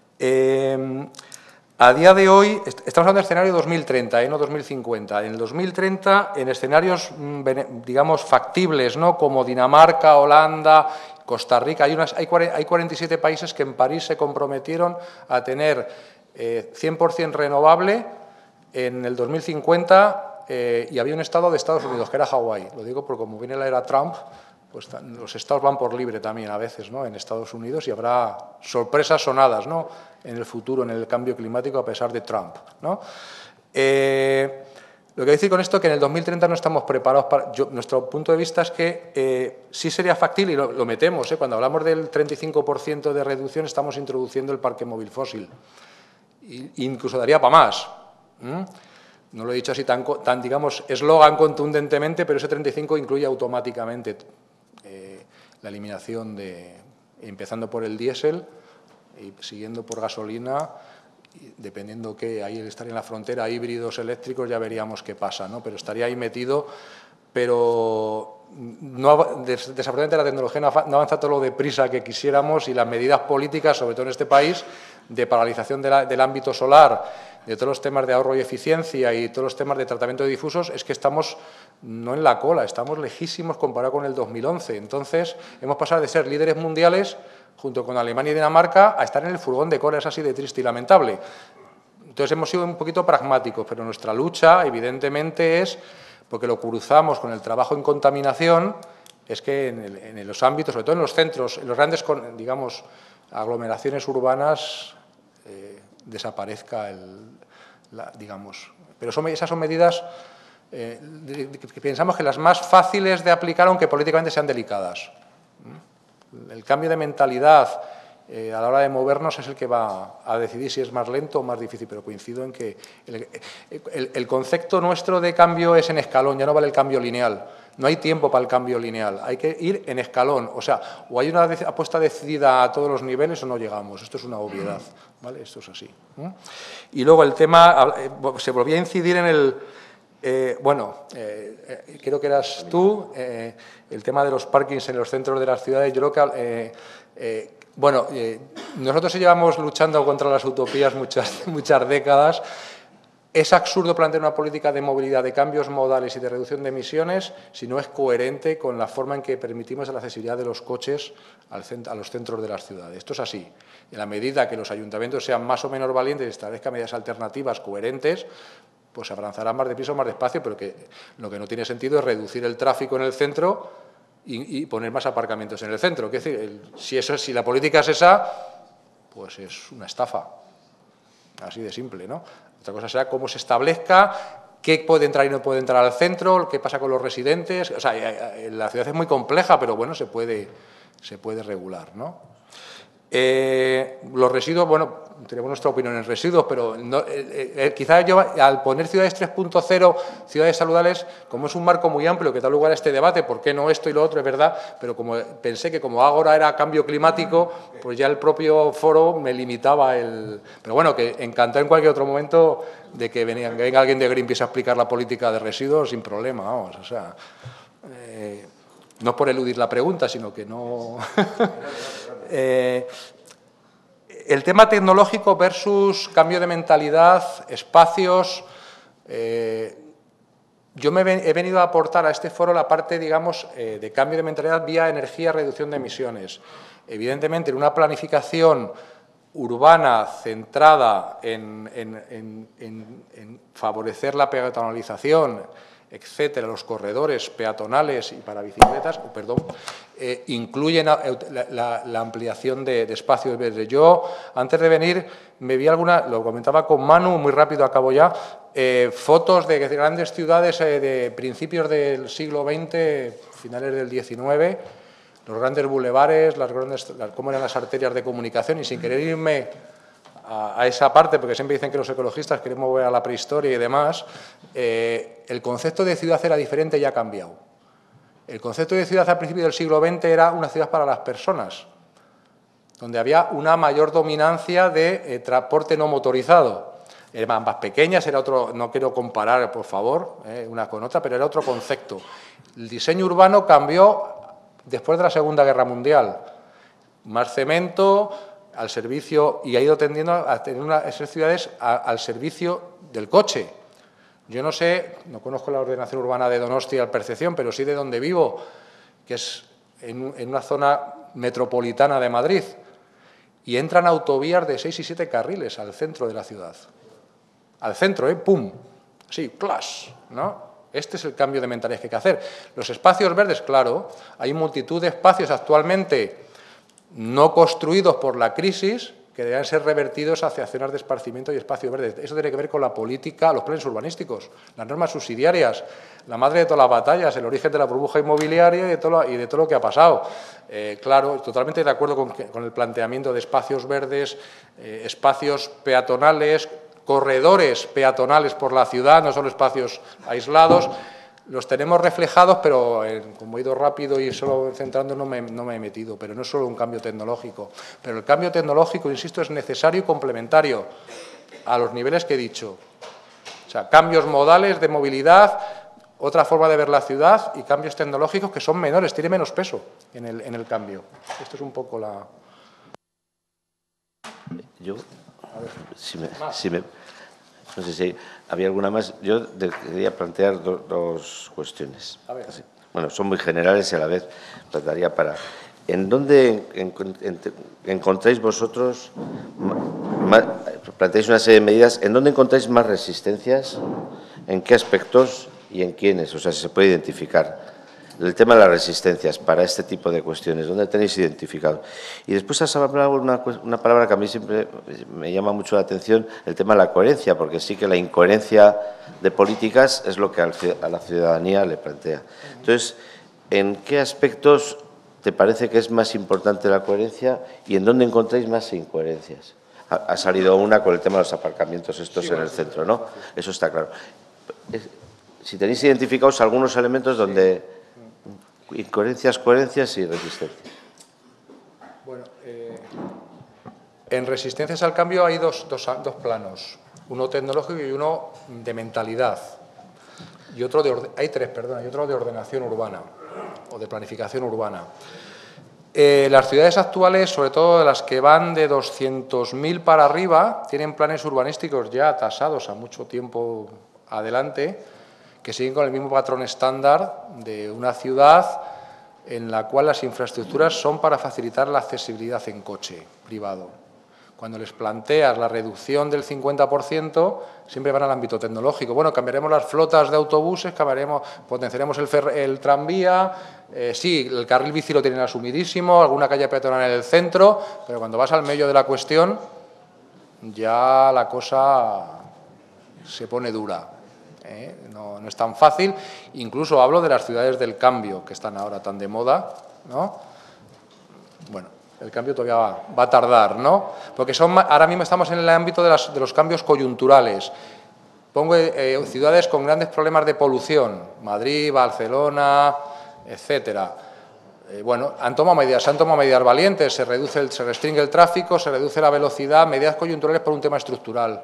A día de hoy, estamos hablando del escenario 2030, no 2050. En el 2030, en escenarios, digamos, factibles, ¿no?, como Dinamarca, Holanda, Costa Rica, hay 47 países que en París se comprometieron a tener 100% renovable en el 2050, y había un estado de Estados Unidos, que era Hawái. Lo digo porque como viene la era Trump, pues los estados van por libre también a veces, ¿no?, en Estados Unidos, y habrá sorpresas sonadas, ¿no?, en el futuro, en el cambio climático, a pesar de Trump, ¿no? Lo que quiero decir con esto es que en el 2030 no estamos preparados para... Nuestro punto de vista es que sí sería factible, y lo metemos, cuando hablamos del 35% de reducción, estamos introduciendo el parque móvil fósil. Incluso daría para más. No lo he dicho así tan digamos, eslogan contundentemente, pero ese 35 incluye automáticamente la eliminación empezando por el diésel y siguiendo por gasolina, dependiendo que ahí estaría en la frontera, híbridos eléctricos, ya veríamos qué pasa, ¿no? Pero estaría ahí metido, pero desafortunadamente la tecnología no avanza todo lo deprisa que quisiéramos, y las medidas políticas, sobre todo en este país, de paralización del ámbito solar, de todos los temas de ahorro y eficiencia y todos los temas de tratamiento de difusos, es que estamos no en la cola, estamos lejísimos comparado con el 2011. Entonces, hemos pasado de ser líderes mundiales, junto con Alemania y Dinamarca, a estar en el furgón de cola. Es así de triste y lamentable. Entonces, hemos sido un poquito pragmáticos, pero nuestra lucha, evidentemente, es, porque lo cruzamos con el trabajo en contaminación, es que en los ámbitos, sobre todo en los centros, en los grandes, digamos, aglomeraciones urbanas, desaparezca digamos. Pero esas son medidas que pensamos que las más fáciles de aplicar, aunque políticamente sean delicadas. El cambio de mentalidad a la hora de movernos es el que va a decidir si es más lento o más difícil, pero coincido en que el concepto nuestro de cambio es en escalón, ya no vale el cambio lineal. No hay tiempo para el cambio lineal, hay que ir en escalón. O sea, o hay una apuesta decidida a todos los niveles o no llegamos. Esto es una obviedad, ¿vale? Esto es así. Y luego el tema, se volvía a incidir en el... creo que eras tú, el tema de los parkings en los centros de las ciudades. Yo creo que... nosotros llevamos luchando contra las utopías muchas décadas. Es absurdo plantear una política de movilidad, de cambios modales y de reducción de emisiones si no es coherente con la forma en que permitimos la accesibilidad de los coches a los centros de las ciudades. Esto es así. En la medida que los ayuntamientos sean más o menos valientes y establezcan medidas alternativas coherentes, pues avanzará más deprisa o más despacio, pero que lo que no tiene sentido es reducir el tráfico en el centro y poner más aparcamientos en el centro. Es decir, si la política es esa, pues es una estafa. Así de simple, ¿no? Otra cosa será cómo se establezca qué puede entrar y no puede entrar al centro, qué pasa con los residentes. O sea, la ciudad es muy compleja, pero bueno, se puede regular, ¿no? Los residuos, bueno, tenemos nuestra opinión en residuos, pero no, quizás yo, al poner ciudades 3.0, ciudades saludables, como es un marco muy amplio que da lugar a este debate, ¿por qué no esto y lo otro? Es verdad, pero como pensé que como Ágora era cambio climático, pues ya el propio foro me limitaba el... Pero bueno, que encantado en cualquier otro momento de que venga alguien de Greenpeace a explicar la política de residuos sin problema, vamos, o sea... no por eludir la pregunta, sino que no... el tema tecnológico versus cambio de mentalidad, espacios. Yo he venido a aportar a este foro la parte, digamos, de cambio de mentalidad vía energía, reducción de emisiones. Evidentemente, en una planificación urbana centrada en favorecer la peatonalización, etcétera, los corredores peatonales y para bicicletas, incluyen la ampliación de espacios verdes. Yo, antes de venir, me vi lo comentaba con Manu, muy rápido, acabo ya, fotos de grandes ciudades de principios del siglo XX, finales del XIX, los grandes bulevares, cómo eran las arterias de comunicación, y sin querer irme a esa parte, porque siempre dicen que los ecologistas queremos ver a la prehistoria y demás, el concepto de ciudad era diferente y ha cambiado. El concepto de ciudad al principio del siglo XX era una ciudad para las personas, donde había una mayor dominancia de transporte no motorizado. Eran más pequeñas, era otro, no quiero comparar, por favor, una con otra, pero era otro concepto. El diseño urbano cambió después de la Segunda Guerra Mundial. Más cemento al servicio, y ha ido tendiendo a tener esas ciudades al servicio del coche. Yo no sé, no conozco la ordenación urbana de Donostia al perfección, pero sí de donde vivo, que es en una zona metropolitana de Madrid, y entran autovías de 6 y 7 carriles al centro de la ciudad. Al centro, ¡pum! Sí, ¡clash! ¿No? Este es el cambio de mentalidad que hay que hacer. Los espacios verdes, claro, hay multitud de espacios actualmente no construidos por la crisis, que deben ser revertidos hacia zonas de esparcimiento y espacios verdes. Eso tiene que ver con la política, los planes urbanísticos, las normas subsidiarias, la madre de todas las batallas, el origen de la burbuja inmobiliaria y de todo lo que ha pasado. Claro, totalmente de acuerdo con el planteamiento de espacios verdes, espacios peatonales, corredores peatonales por la ciudad, no solo espacios aislados. Los tenemos reflejados, pero como he ido rápido y solo centrando no me he metido, pero no es solo un cambio tecnológico. Pero el cambio tecnológico, insisto, es necesario y complementario a los niveles que he dicho. O sea, cambios modales de movilidad, otra forma de ver la ciudad y cambios tecnológicos que son menores, tiene menos peso en el cambio. Esto es un poco la... Yo, no sé si había alguna más. Yo quería plantear dos cuestiones. A ver. Bueno, son muy generales y a la vez plantearía para... ¿En dónde encontráis vosotros, planteáis una serie de medidas, en dónde encontráis más resistencias, en qué aspectos y en quiénes? O sea, si se puede identificar. El tema de las resistencias para este tipo de cuestiones, ¿dónde tenéis identificado? Y después has hablado una palabra que a mí siempre me llama mucho la atención, el tema de la coherencia, porque sí que la incoherencia de políticas es lo que a la ciudadanía le plantea. Entonces, ¿en qué aspectos te parece que es más importante la coherencia y en dónde encontráis más incoherencias? Ha salido una con el tema de los aparcamientos estos en el centro, ¿no? Eso está claro. Si tenéis identificados algunos elementos donde... Incoherencias, coherencias y resistencias. Bueno, en resistencias al cambio hay dos planos, uno tecnológico y uno de mentalidad, y otro hay tres, perdón, y otro de ordenación urbana o de planificación urbana. Las ciudades actuales, sobre todo las que van de 200.000 para arriba, tienen planes urbanísticos ya tasados a mucho tiempo adelante, que siguen con el mismo patrón estándar de una ciudad en la cual las infraestructuras son para facilitar la accesibilidad en coche privado. Cuando les planteas la reducción del 50%, siempre van al ámbito tecnológico. Bueno, cambiaremos las flotas de autobuses, potenciaremos el tranvía, sí, el carril bici lo tienen asumidísimo, alguna calle peatonal en el centro, pero cuando vas al meollo de la cuestión, ya la cosa se pone dura. No es tan fácil. Incluso hablo de las ciudades del cambio, que están ahora tan de moda, ¿no? Bueno, el cambio todavía va a tardar, ¿no? Porque ahora mismo estamos en el ámbito de los cambios coyunturales. Pongo ciudades con grandes problemas de polución, Madrid, Barcelona, etcétera. Bueno, se han tomado medidas valientes, se restringe el tráfico, se reduce la velocidad, medidas coyunturales por un tema estructural.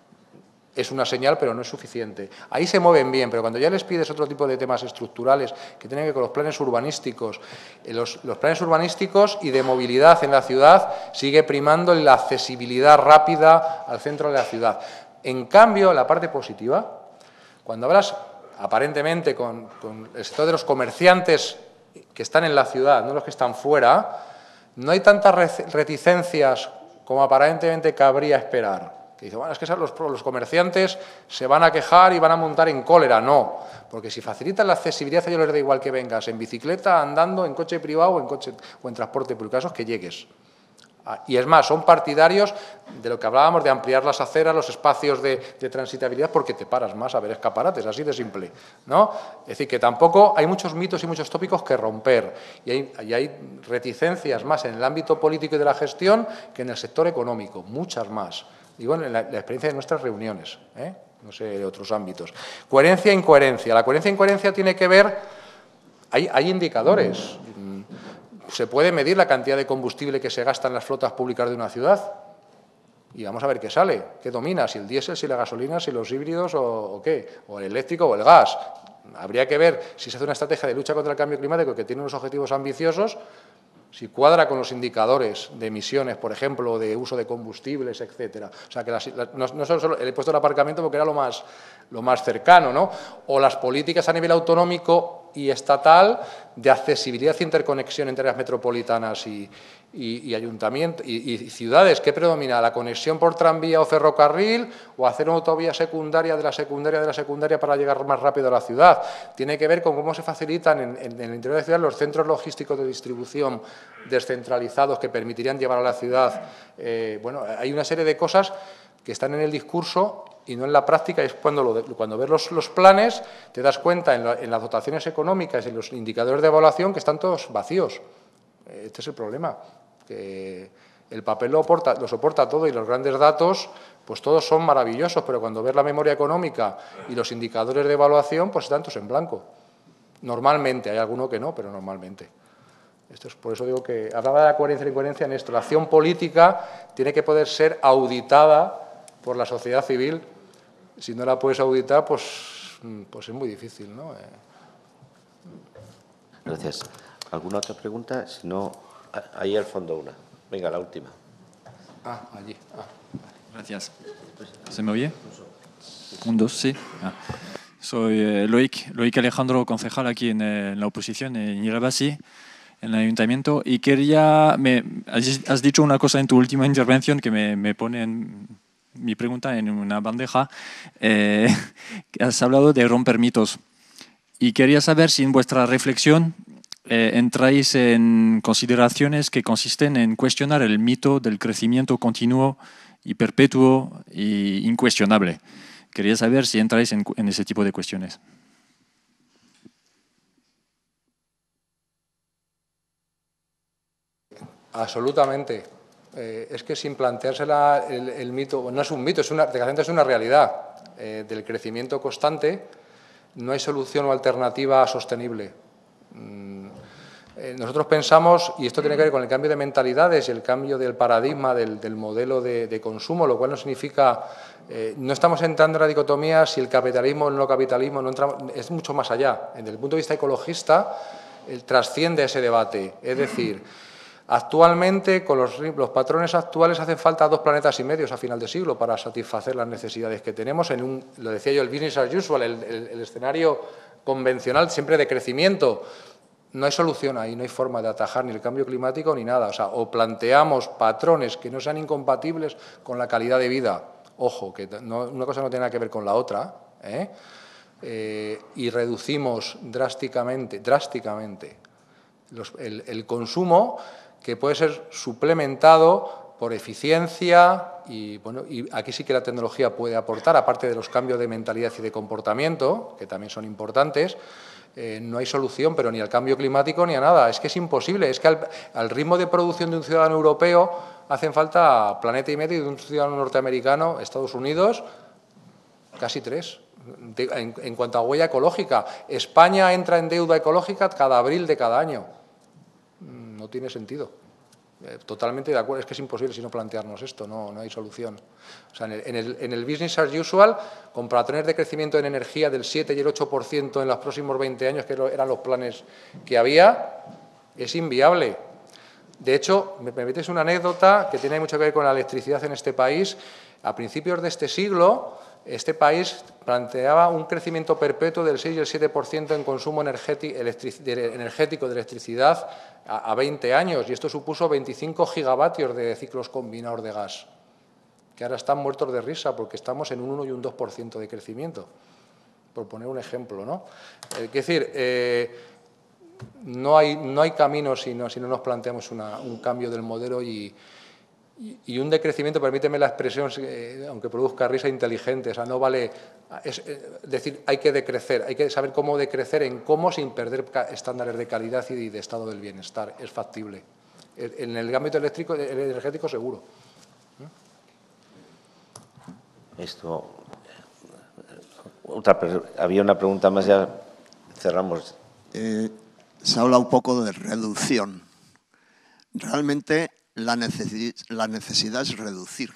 Es una señal, pero no es suficiente. Ahí se mueven bien, pero cuando ya les pides otro tipo de temas estructurales que tienen que ver con los planes urbanísticos, los planes urbanísticos y de movilidad en la ciudad sigue primando la accesibilidad rápida al centro de la ciudad. En cambio, la parte positiva, cuando hablas aparentemente con el sector de los comerciantes que están en la ciudad, no los que están fuera, no hay tantas reticencias como aparentemente cabría esperar. Que dice, bueno, es que los comerciantes se van a quejar y van a montar en cólera. No, porque si facilitan la accesibilidad, a ellos les da igual que vengas en bicicleta, andando, en coche privado o en transporte público. El caso es que llegues. Y es más, son partidarios de lo que hablábamos de ampliar las aceras, los espacios de transitabilidad, porque te paras más a ver escaparates, así de simple, ¿no? Es decir, que tampoco hay muchos mitos y muchos tópicos que romper, y hay reticencias más en el ámbito político y de la gestión que en el sector económico, muchas más. Digo, en la experiencia de nuestras reuniones, no sé, de otros ámbitos. Coherencia e incoherencia. La coherencia e incoherencia tiene que ver, hay indicadores. Se puede medir la cantidad de combustible que se gasta en las flotas públicas de una ciudad y vamos a ver qué sale, qué domina, si el diésel, si la gasolina, si los híbridos o qué, o el eléctrico o el gas. Habría que ver si se hace una estrategia de lucha contra el cambio climático que tiene unos objetivos ambiciosos, si cuadra con los indicadores de emisiones, por ejemplo, de uso de combustibles, etcétera. O sea, que no solo he puesto el aparcamiento porque era lo más cercano, ¿no? O las políticas a nivel autonómico y estatal de accesibilidad e interconexión entre las metropolitanas y ayuntamientos y ciudades. ¿Qué predomina? ¿La conexión por tranvía o ferrocarril o hacer una autovía secundaria de la secundaria para llegar más rápido a la ciudad? Tiene que ver con cómo se facilitan en el interior de la ciudad los centros logísticos de distribución descentralizados que permitirían llevar a la ciudad. Bueno, hay una serie de cosas que están en el discurso y no en la práctica. Es cuando ves los planes te das cuenta en las dotaciones económicas y en los indicadores de evaluación que están todos vacíos. Este es el problema, que el papel lo soporta todo y los grandes datos, pues todos son maravillosos, pero cuando ves la memoria económica y los indicadores de evaluación, pues están todos en blanco. Normalmente, hay alguno que no, pero normalmente. Esto es por eso digo que hablaba de la coherencia y incoherencia en esto. La acción política tiene que poder ser auditada por la sociedad civil. Si no la puedes auditar, pues es muy difícil, ¿no? Gracias. ¿Alguna otra pregunta? Si no, ahí al fondo una. Venga, la última. Allí. Gracias. ¿Se me oye? Un, dos, sí. Soy Loic Alejandro, concejal aquí en la oposición, en Irabasi, en el ayuntamiento, y has dicho una cosa en tu última intervención que me pone mi pregunta en una bandeja. Has hablado de romper mitos. Y quería saber si en vuestra reflexión entráis en consideraciones que consisten en cuestionar el mito del crecimiento continuo y perpetuo e incuestionable. Quería saber si entráis en ese tipo de cuestiones. Absolutamente. Es que sin planteársela el mito, no es un mito, es una realidad del crecimiento constante. No hay solución o alternativa sostenible. Nosotros pensamos, y esto tiene que ver con el cambio de mentalidades y el cambio del paradigma del modelo de consumo, lo cual no significa, no estamos entrando en la dicotomía si el capitalismo o el no capitalismo, es mucho más allá. Desde el punto de vista ecologista, trasciende ese debate. Es decir, actualmente, con los patrones actuales, hacen falta 2,5 planetas a final de siglo para satisfacer las necesidades que tenemos lo decía yo, el business as usual, el escenario convencional siempre de crecimiento. No hay solución ahí, no hay forma de atajar ni el cambio climático ni nada. O planteamos patrones que no sean incompatibles con la calidad de vida. Ojo, que una cosa no tiene nada que ver con la otra, y reducimos drásticamente el consumo, que puede ser suplementado por eficiencia y, bueno, y aquí sí que la tecnología puede aportar, aparte de los cambios de mentalidad y de comportamiento, que también son importantes. No hay solución, pero ni al cambio climático ni a nada. Es que es imposible. Es que al ritmo de producción de un ciudadano europeo hacen falta planeta y medio, y de un ciudadano norteamericano, Estados Unidos, casi 3. En cuanto a huella ecológica, España entra en deuda ecológica cada abril de cada año. No tiene sentido. Totalmente de acuerdo, es que es imposible si no plantearnos esto, no hay solución. O sea, en el business as usual, con patrones de crecimiento en energía del 7 y el 8% en los próximos 20 años, que eran los planes que había, es inviable. De hecho, me permites una anécdota que tiene mucho que ver con la electricidad en este país. A principios de este siglo, este país planteaba un crecimiento perpetuo del 6 y el 7% en consumo energético de electricidad a 20 años, y esto supuso 25 gigavatios de ciclos combinados de gas, que ahora están muertos de risa porque estamos en un 1 y un 2% de crecimiento, por poner un ejemplo, ¿no? Es decir, no hay camino si no nos planteamos un cambio del modelo y un decrecimiento, permíteme la expresión, aunque produzca risa, inteligente. O sea, no vale decir hay que decrecer, hay que saber cómo decrecer en cómo sin perder estándares de calidad y de estado del bienestar. Es factible. En el ámbito energético seguro. Había una pregunta más, ya cerramos. Se habla un poco de reducción. Realmente la necesidad es reducir.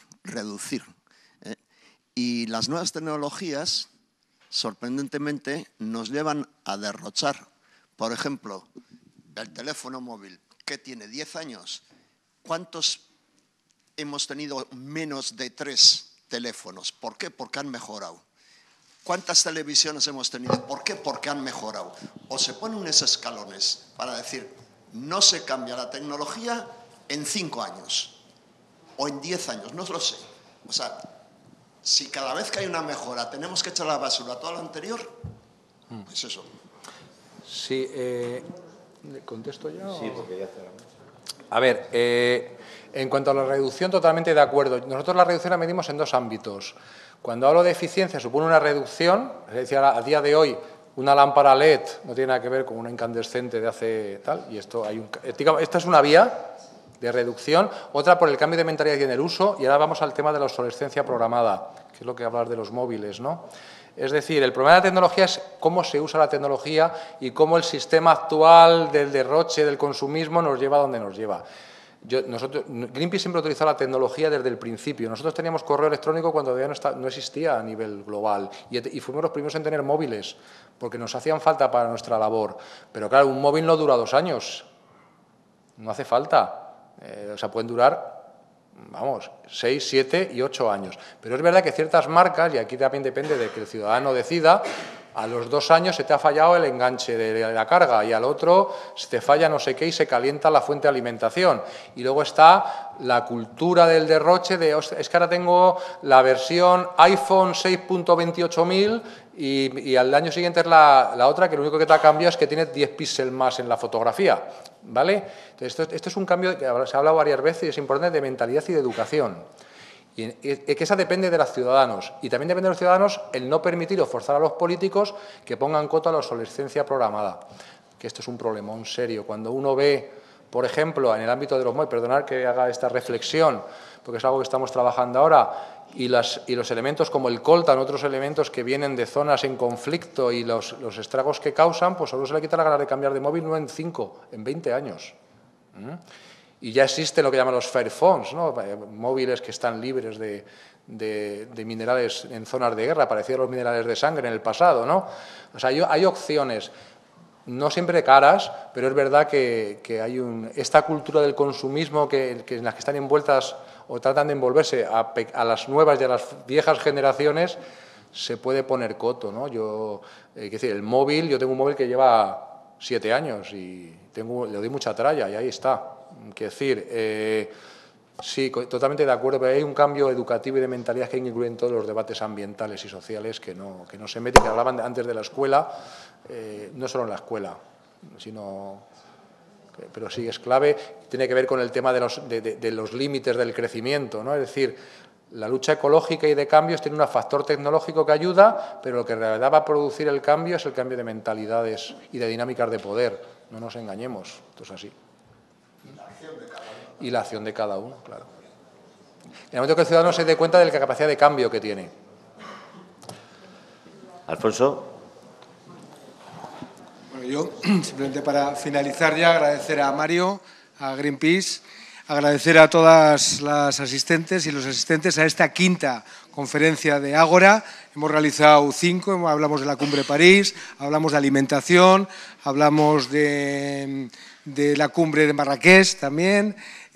Y las nuevas tecnologías, sorprendentemente, nos llevan a derrochar. Por ejemplo, el teléfono móvil, que tiene 10 años. ¿Cuántos hemos tenido menos de 3 teléfonos? ¿Por qué? Porque han mejorado. ¿Cuántas televisiones hemos tenido? ¿Por qué? Porque han mejorado. O se ponen unos escalones para decir, no se cambia la tecnología en 5 años o en 10 años, no lo sé. O sea, si cada vez que hay una mejora tenemos que echar a la basura todo lo anterior, pues eso. Sí, ¿contesto ya? Sí, porque ya cerramos. A ver, en cuanto a la reducción, totalmente de acuerdo. Nosotros la reducción la medimos en 2 ámbitos. Cuando hablo de eficiencia, supone una reducción, es decir, a día de hoy, una lámpara LED no tiene nada que ver con una incandescente de hace tal, y esto esta es una vía de reducción, otra por el cambio de mentalidad y en el uso, y ahora vamos al tema de la obsolescencia programada, que es lo que hablas de los móviles, ¿no? Es decir, el problema de la tecnología es cómo se usa la tecnología y cómo el sistema actual del derroche, del consumismo, nos lleva a donde nos lleva. Greenpeace siempre ha utilizado la tecnología desde el principio. Nosotros teníamos correo electrónico cuando ya no existía a nivel global y fuimos los primeros en tener móviles porque nos hacían falta para nuestra labor. Pero claro, un móvil no dura 2 años, no hace falta. O sea, pueden durar, vamos, 6, 7 y 8 años. Pero es verdad que ciertas marcas, y aquí también depende de que el ciudadano decida, a los 2 años se te ha fallado el enganche de la carga y al otro se te falla no sé qué y se calienta la fuente de alimentación. Y luego está la cultura del derroche de, es que ahora tengo la versión iPhone 6.28000 y al año siguiente es la otra, que lo único que te ha cambiado es que tiene 10 píxeles más en la fotografía, ¿vale? Entonces, esto es un cambio que se ha hablado varias veces y es importante, de mentalidad y de educación. Y que esa depende de los ciudadanos. Y también depende de los ciudadanos el no permitir o forzar a los políticos que pongan coto a la obsolescencia programada. Que esto es un problemón serio. Cuando uno ve, por ejemplo, en el ámbito de los móviles, perdonad que haga esta reflexión, porque es algo que estamos trabajando ahora, y los elementos como el coltan, otros elementos que vienen de zonas en conflicto y los estragos que causan, pues solo se le quita la gana de cambiar de móvil no en 5, en 20 años. Y ya existen lo que llaman los Fairphones, ¿no? Móviles que están libres de minerales en zonas de guerra, parecidos a los minerales de sangre en el pasado, ¿no? O sea, hay opciones, no siempre caras, pero es verdad que hay esta cultura del consumismo en las que están envueltas o tratan de envolverse a las nuevas y a las viejas generaciones, se puede poner coto, ¿no? Es decir, el móvil, yo tengo un móvil que lleva 7 años y le doy mucha tralla y ahí está. Quiero decir, sí, totalmente de acuerdo, pero hay un cambio educativo y de mentalidad que hay que incluir en todos los debates ambientales y sociales que no se meten, que hablaban antes de la escuela, no solo en la escuela, sino pero sí es clave, tiene que ver con el tema de los límites del crecimiento, ¿no? Es decir, la lucha ecológica y de cambios tiene un factor tecnológico que ayuda, pero lo que en realidad va a producir el cambio es el cambio de mentalidades y de dinámicas de poder. No nos engañemos, esto es así. Y la acción de cada uno, claro. En el momento que el ciudadano se dé cuenta de la capacidad de cambio que tiene. Alfonso. Bueno, yo, simplemente para finalizar ya, agradecer a Mario, a Greenpeace, agradecer a todas las asistentes y los asistentes a esta quinta conferencia de Ágora. Hemos realizado 5, hablamos de la Cumbre de París, hablamos de alimentación, hablamos de la Cumbre de Marrakech también,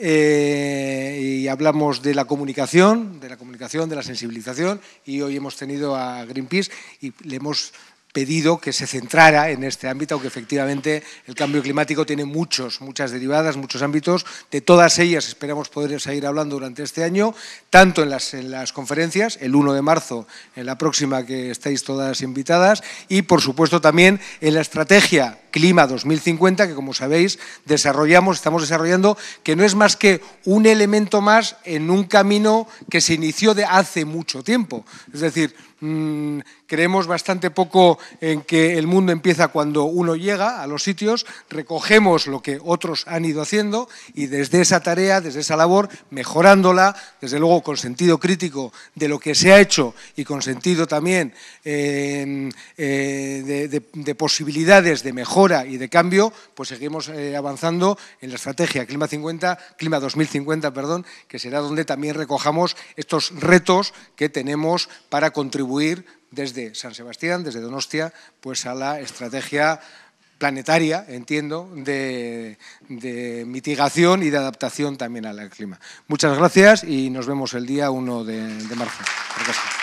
y hablamos de la comunicación, de la sensibilización, y hoy hemos tenido a Greenpeace y le hemos pedido que se centrara en este ámbito, aunque efectivamente el cambio climático tiene muchas derivadas, muchos ámbitos. De todas ellas esperamos poder seguir hablando durante este año, tanto en las conferencias, el 1 de marzo, en la próxima que estáis todas invitadas, y por supuesto también en la estrategia Clima 2050, que como sabéis estamos desarrollando, que no es más que un elemento más en un camino que se inició de hace mucho tiempo. Es decir, creemos bastante poco en que el mundo empieza cuando uno llega a los sitios, recogemos lo que otros han ido haciendo y desde esa tarea, desde esa labor, mejorándola, desde luego con sentido crítico de lo que se ha hecho y con sentido también de posibilidades de mejora y de cambio, pues seguimos avanzando en la estrategia Clima 2050, que será donde también recojamos estos retos que tenemos para contribuir desde San Sebastián, desde Donostia, pues a la estrategia planetaria, entiendo, de mitigación y de adaptación también al clima. Muchas gracias y nos vemos el día 1 de marzo. Gracias.